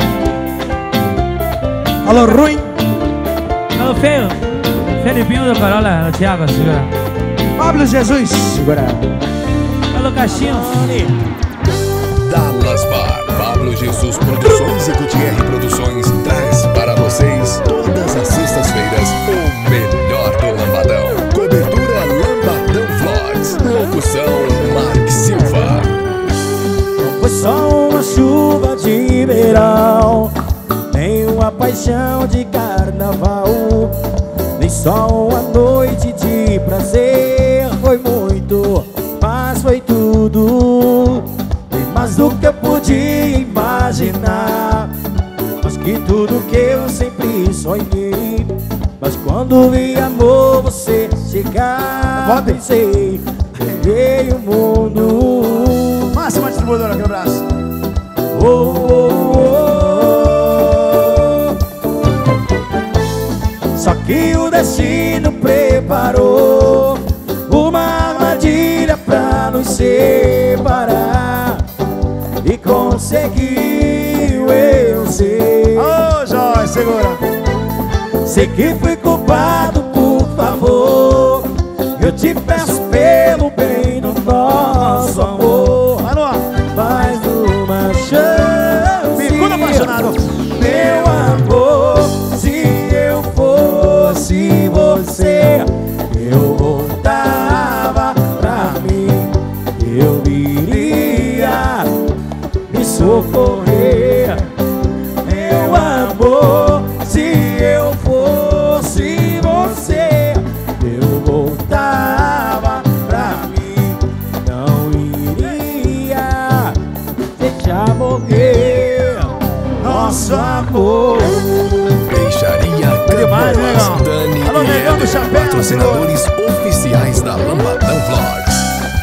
Alô, ruim. Alô, feio. Felipinho do Corolla. Ô, Thiago, segura. Pablo Jesus. Segura. Alô, Caixinho. Dallas Bar, Pablo Jesus Produções e Gutierre Produções traz para vocês todas as sextas-feiras o melhor do Lambadão. Cobertura Lambadão Vlogs. Locução Mark Silva. Foi só uma chuva de verão, nem uma paixão de carnaval, nem só uma noite de prazer. Foi muito, mas foi tudo, bem mais do que eu podia imaginar. Mas que tudo que eu sempre sonhei. Mas quando vi amor você chegar, pensei, ganhei o mundo. Máxima distribuidora, aquele abraço. Oh, oh, oh. Só que o destino preparou uma armadilha pra nos separar, e conseguiu, eu sei. Ô, oh, Joy, segura. Sei que fui culpado, por favor. Eu te peço pelo bem do nosso amor. Alô, Mais uma chance, Bicudo apaixonado. meu amor. Se eu fosse você, eu voltava pra mim. Eu viria me socorrer. Patrocinadores oficiais da Lambadão Vlogs.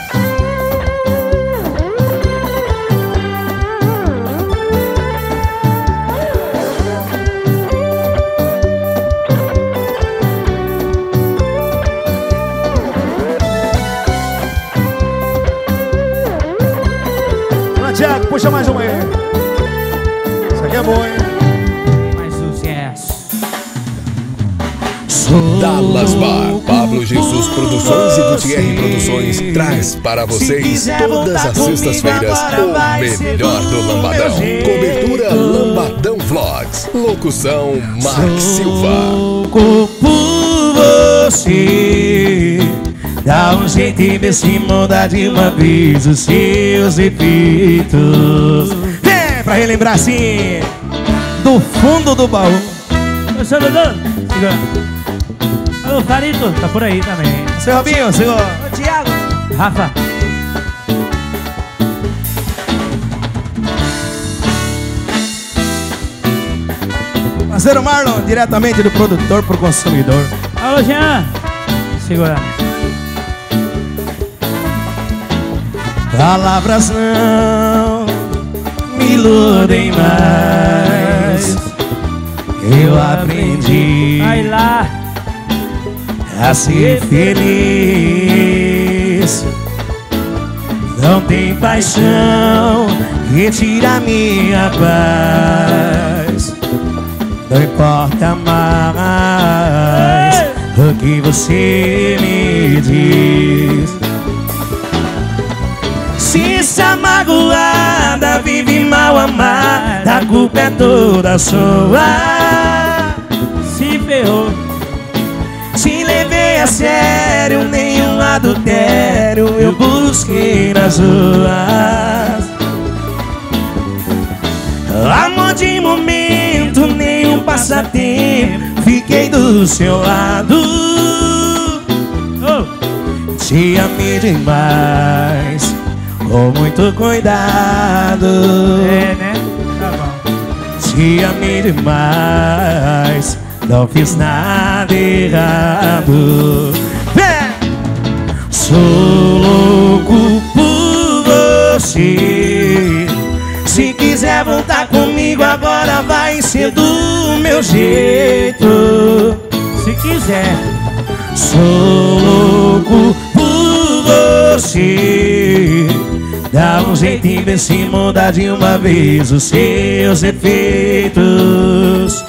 Tiago, puxa mais uma aí. Isso aqui é bom, hein? Mais sucesso. Dallas Bar, Pablo Jesus Produções e Gutierre Produções traz para vocês todas as sextas-feiras o melhor do Lambadão. Cobertura Lambadão Vlogs. Locução Mark Silva. Louco por você, dá um jeito e vê se muda de uma vez os seus efeitos. Vem pra relembrar assim, do fundo do baú. Ô, seu Dudu, segura. Ô, Farito, tá por aí também. Seu Robinho, segura. Ô, Thiago. Rafa. Parceiro Marlon, diretamente do produtor pro consumidor. Alô, Jean. Segura. Palavras não me iludem mais. Eu aprendi Vai lá. a ser feliz. Não tem paixão que tira minha paz. Não importa mais o que você me diz. Se está magoada, vive mal amada, a culpa é toda sua. Se ferrou. Te levei a sério, nenhum adultério eu busquei nas ruas. Amor de momento, nenhum passatempo, fiquei do seu lado. Ô, Te amei demais, com muito cuidado. é, né? Tá bom. Te amei demais, não fiz nada errado. Vem! Sou louco por você. Se quiser voltar comigo agora vai ser do meu jeito. Se quiser. Sou louco por você. Dá um jeito em ver se muda de uma vez os seus efeitos.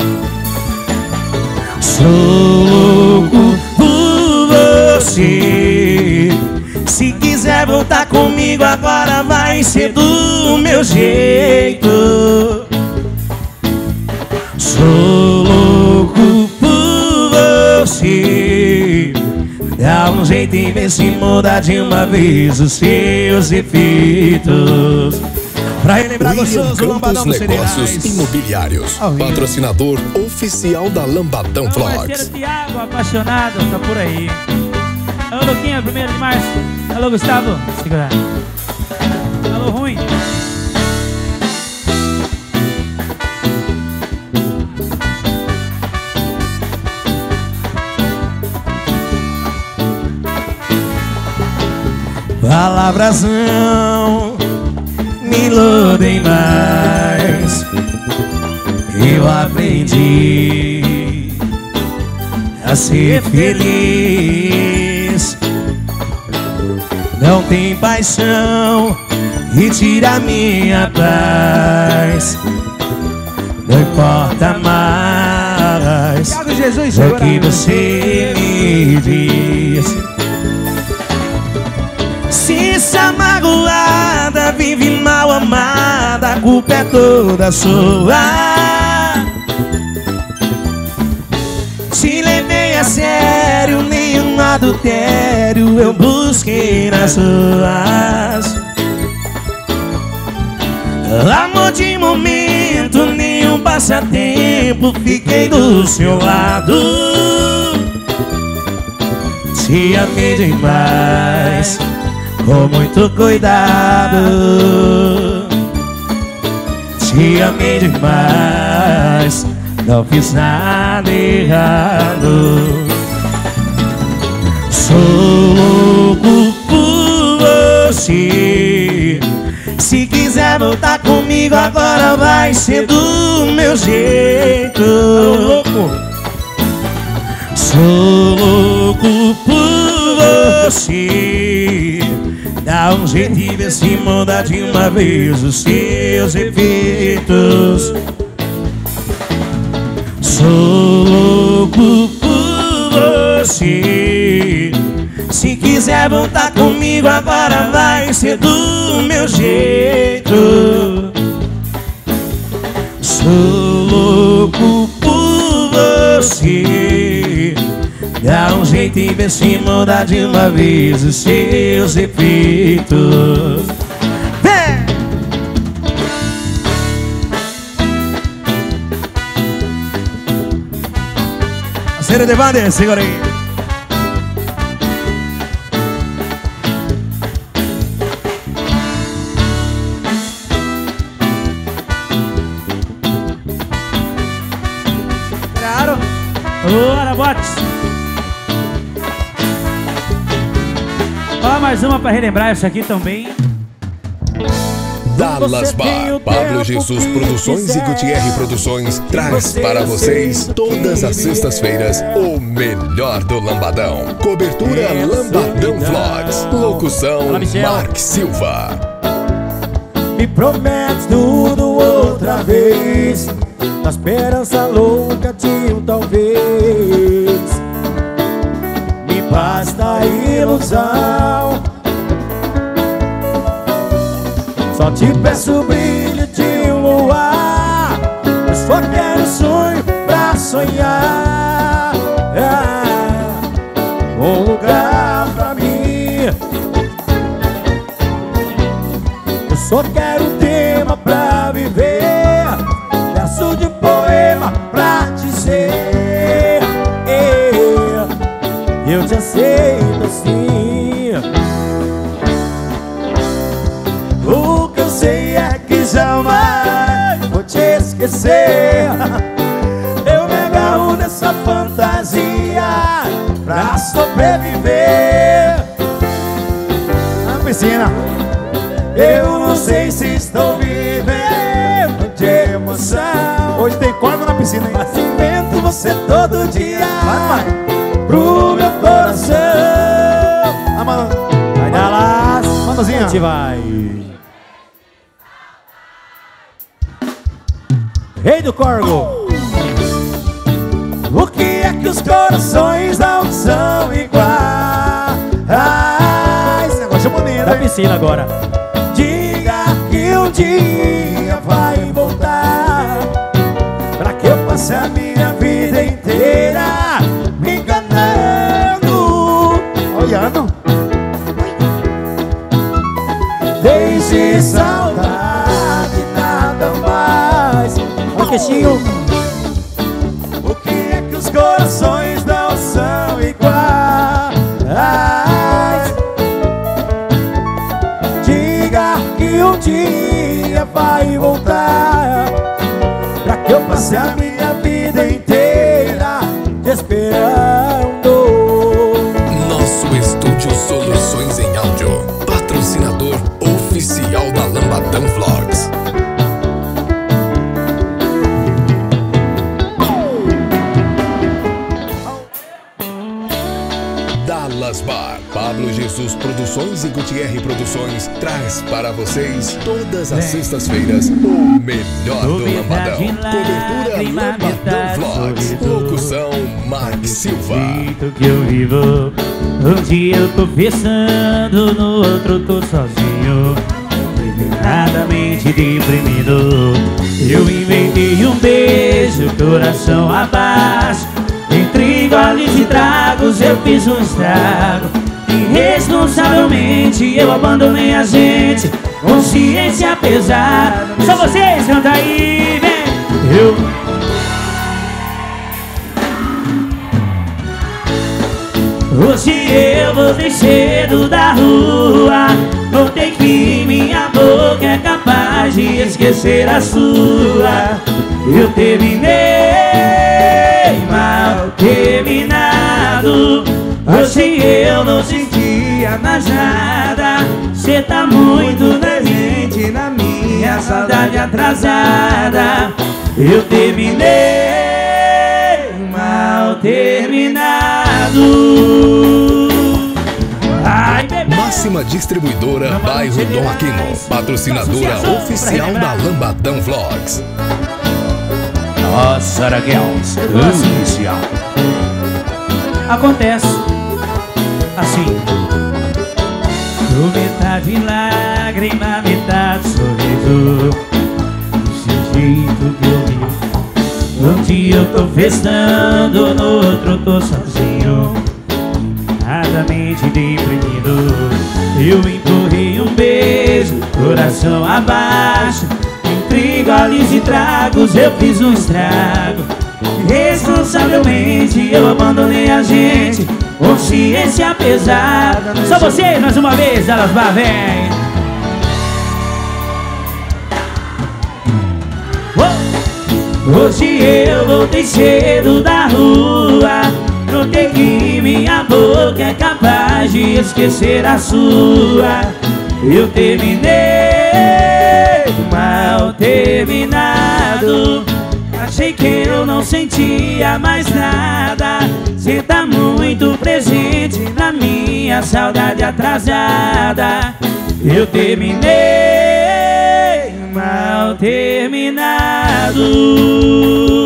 Sou louco por você. Se quiser voltar comigo agora vai ser do meu jeito. Sou louco por você. Dá um jeito em ver se muda de uma vez os seus efeitos. Pra relembrar William gostoso, Lambadão Campos dos Negócios Cereais. Imobiliários, Ah, William. patrocinador oficial da Lambadão Alô, Vlogs. parceiro Thiago, apaixonado, tá por aí. Alô, Luquinha, primeiro de março. Alô, Gustavo. Segura. Alô, Ruim. Palavras não me iludem mais. Eu aprendi a ser feliz. Não tem paixão que tira minha paz. Não importa mais Thiago Jesus, o que você me diz. Se está magoada, vive mal amada, a culpa é toda sua. Te levei a sério, nenhum adultério eu busquei nas ruas. Amor de momento, nenhum passatempo, fiquei do seu lado. Te amei demais, com muito cuidado. Te amei demais, não fiz nada errado. Sou louco por você. Se quiser voltar comigo agora vai ser do meu jeito. Sou louco por você. Dá um jeito e vê se muda de uma vez os seus efeitos. Sou louco por você. Se quiser voltar comigo agora vai ser do meu jeito. Sou louco por você. Dá um jeito e vê se muda de uma vez os seus efeitos. Vem! A série de Vander, segura aí. Claro. Bora, botes. Ó, mais uma pra relembrar isso aqui também. Dallas Bar, Pablo Jesus Produções e Gutierre Produções traz para vocês todas as sextas-feiras o melhor do Lambadão. Cobertura Lambadão Vlogs. Locução Mark Silva. Me promete tudo outra vez, na esperança louca de um talvez. Me basta a ilusão, só te peço o brilho de um luar. Eu só quero sonho pra sonhar, é, um lugar pra mim. Eu só quero um tema pra viver, verso de um poema pra dizer, eu te aceito assim. O que eu sei é que jamais vou te esquecer. Eu me agarro nessa fantasia pra sobreviver. Na piscina, eu não sei se estou vivendo de emoção. Hoje tem corda na piscina, hein? Mas invento você todo dia. Vai, vai. Pro meu coração. Ah, mano. Vai dar lá, Manozinha. A gente vai. Rei do Corgo. O que é que os corações não são iguais? Esse negócio é maneiro. Da piscina agora. Diga que um dia vai voltar, pra que eu passe a minha vida inteira me enganando, olhando. Deixe saudade, nada mais. Olha o queixinho. O que é que os corações não são iguais? Diga que um dia vai voltar, pra que eu passe a minha vida inteira te esperando. Nosso estúdio Soluções em Áudio, patrocinador oficial da Lambadão Vlogs. Dallas Bar, Pablo Jesus Produções e Gutierre Produções traz para vocês todas as sextas-feiras o melhor do Lambadão. Cobertura Lambadão Vlogs. Locução Mark Silva. Do que eu vivo, um dia eu tô pensando, no outro tô sozinho, tremendamente deprimido. Eu inventei um beijo, coração abaixo. Entre goles e tragos eu fiz um estrago. Irresponsavelmente eu abandonei a gente, consciência pesada. Só vocês, canta aí, vem. Eu... Hoje eu voltei cedo da rua, notei que minha boca é capaz de esquecer a sua. Eu terminei mal terminado, Hoje eu não sentia mais nada. Cê tá muito presente na minha saudade atrasada. Eu terminei mal terminado. Ai, bebê. Máxima Distribuidora, bairro Dom Aquino. Patrocinadora oficial da Lambadão Vlogs. Nossa, Raquel, inicial. Acontece assim. Tô metade lágrima, metade sorriso. Desse jeito que eu vi. Um dia eu tô festando, no outro tô sozinho, completamente deprimido. Eu empurrei um beijo, coração abaixo. Entre goles e tragos eu fiz um estrago. Responsavelmente eu abandonei a gente, consciência pesada. Só vocês, mais uma vez, elas vá, vem. Hoje eu voltei cedo da rua. Notei que minha boca é capaz de esquecer a sua. Eu terminei mal terminado. Achei que eu não sentia mais nada. Cê tá muito presente na minha saudade atrasada. Eu terminei mal terminado.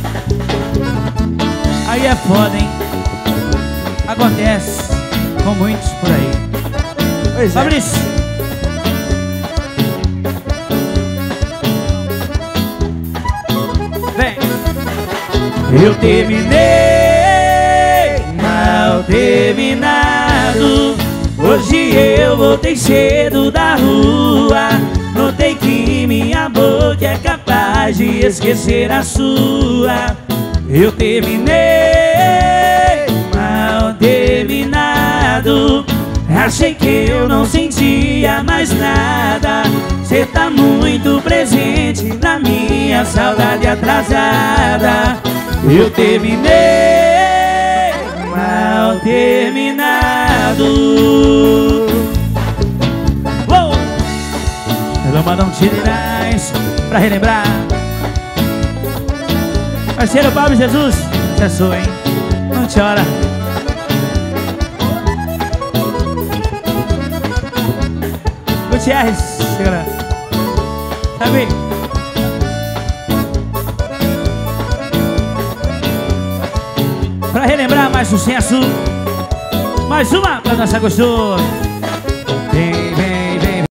Aí é foda, hein? Acontece com muitos por aí. Pois é. Fabrício. Vem. Eu terminei mal terminado. Hoje eu voltei cedo da rua. Notei que minha boca é capaz de esquecer a sua. Eu terminei mal terminado. Achei que eu não sentia mais nada. Cê tá muito presente na minha saudade atrasada. Eu terminei mal terminado. Uou! Vamos mandar um tirinais pra relembrar. Parceiro Pablo Jesus, você é sua, hein? Não chora. Gutierrez, segura. Sabe? Pra relembrar mais sucesso. Mais uma pra dançar gostoso.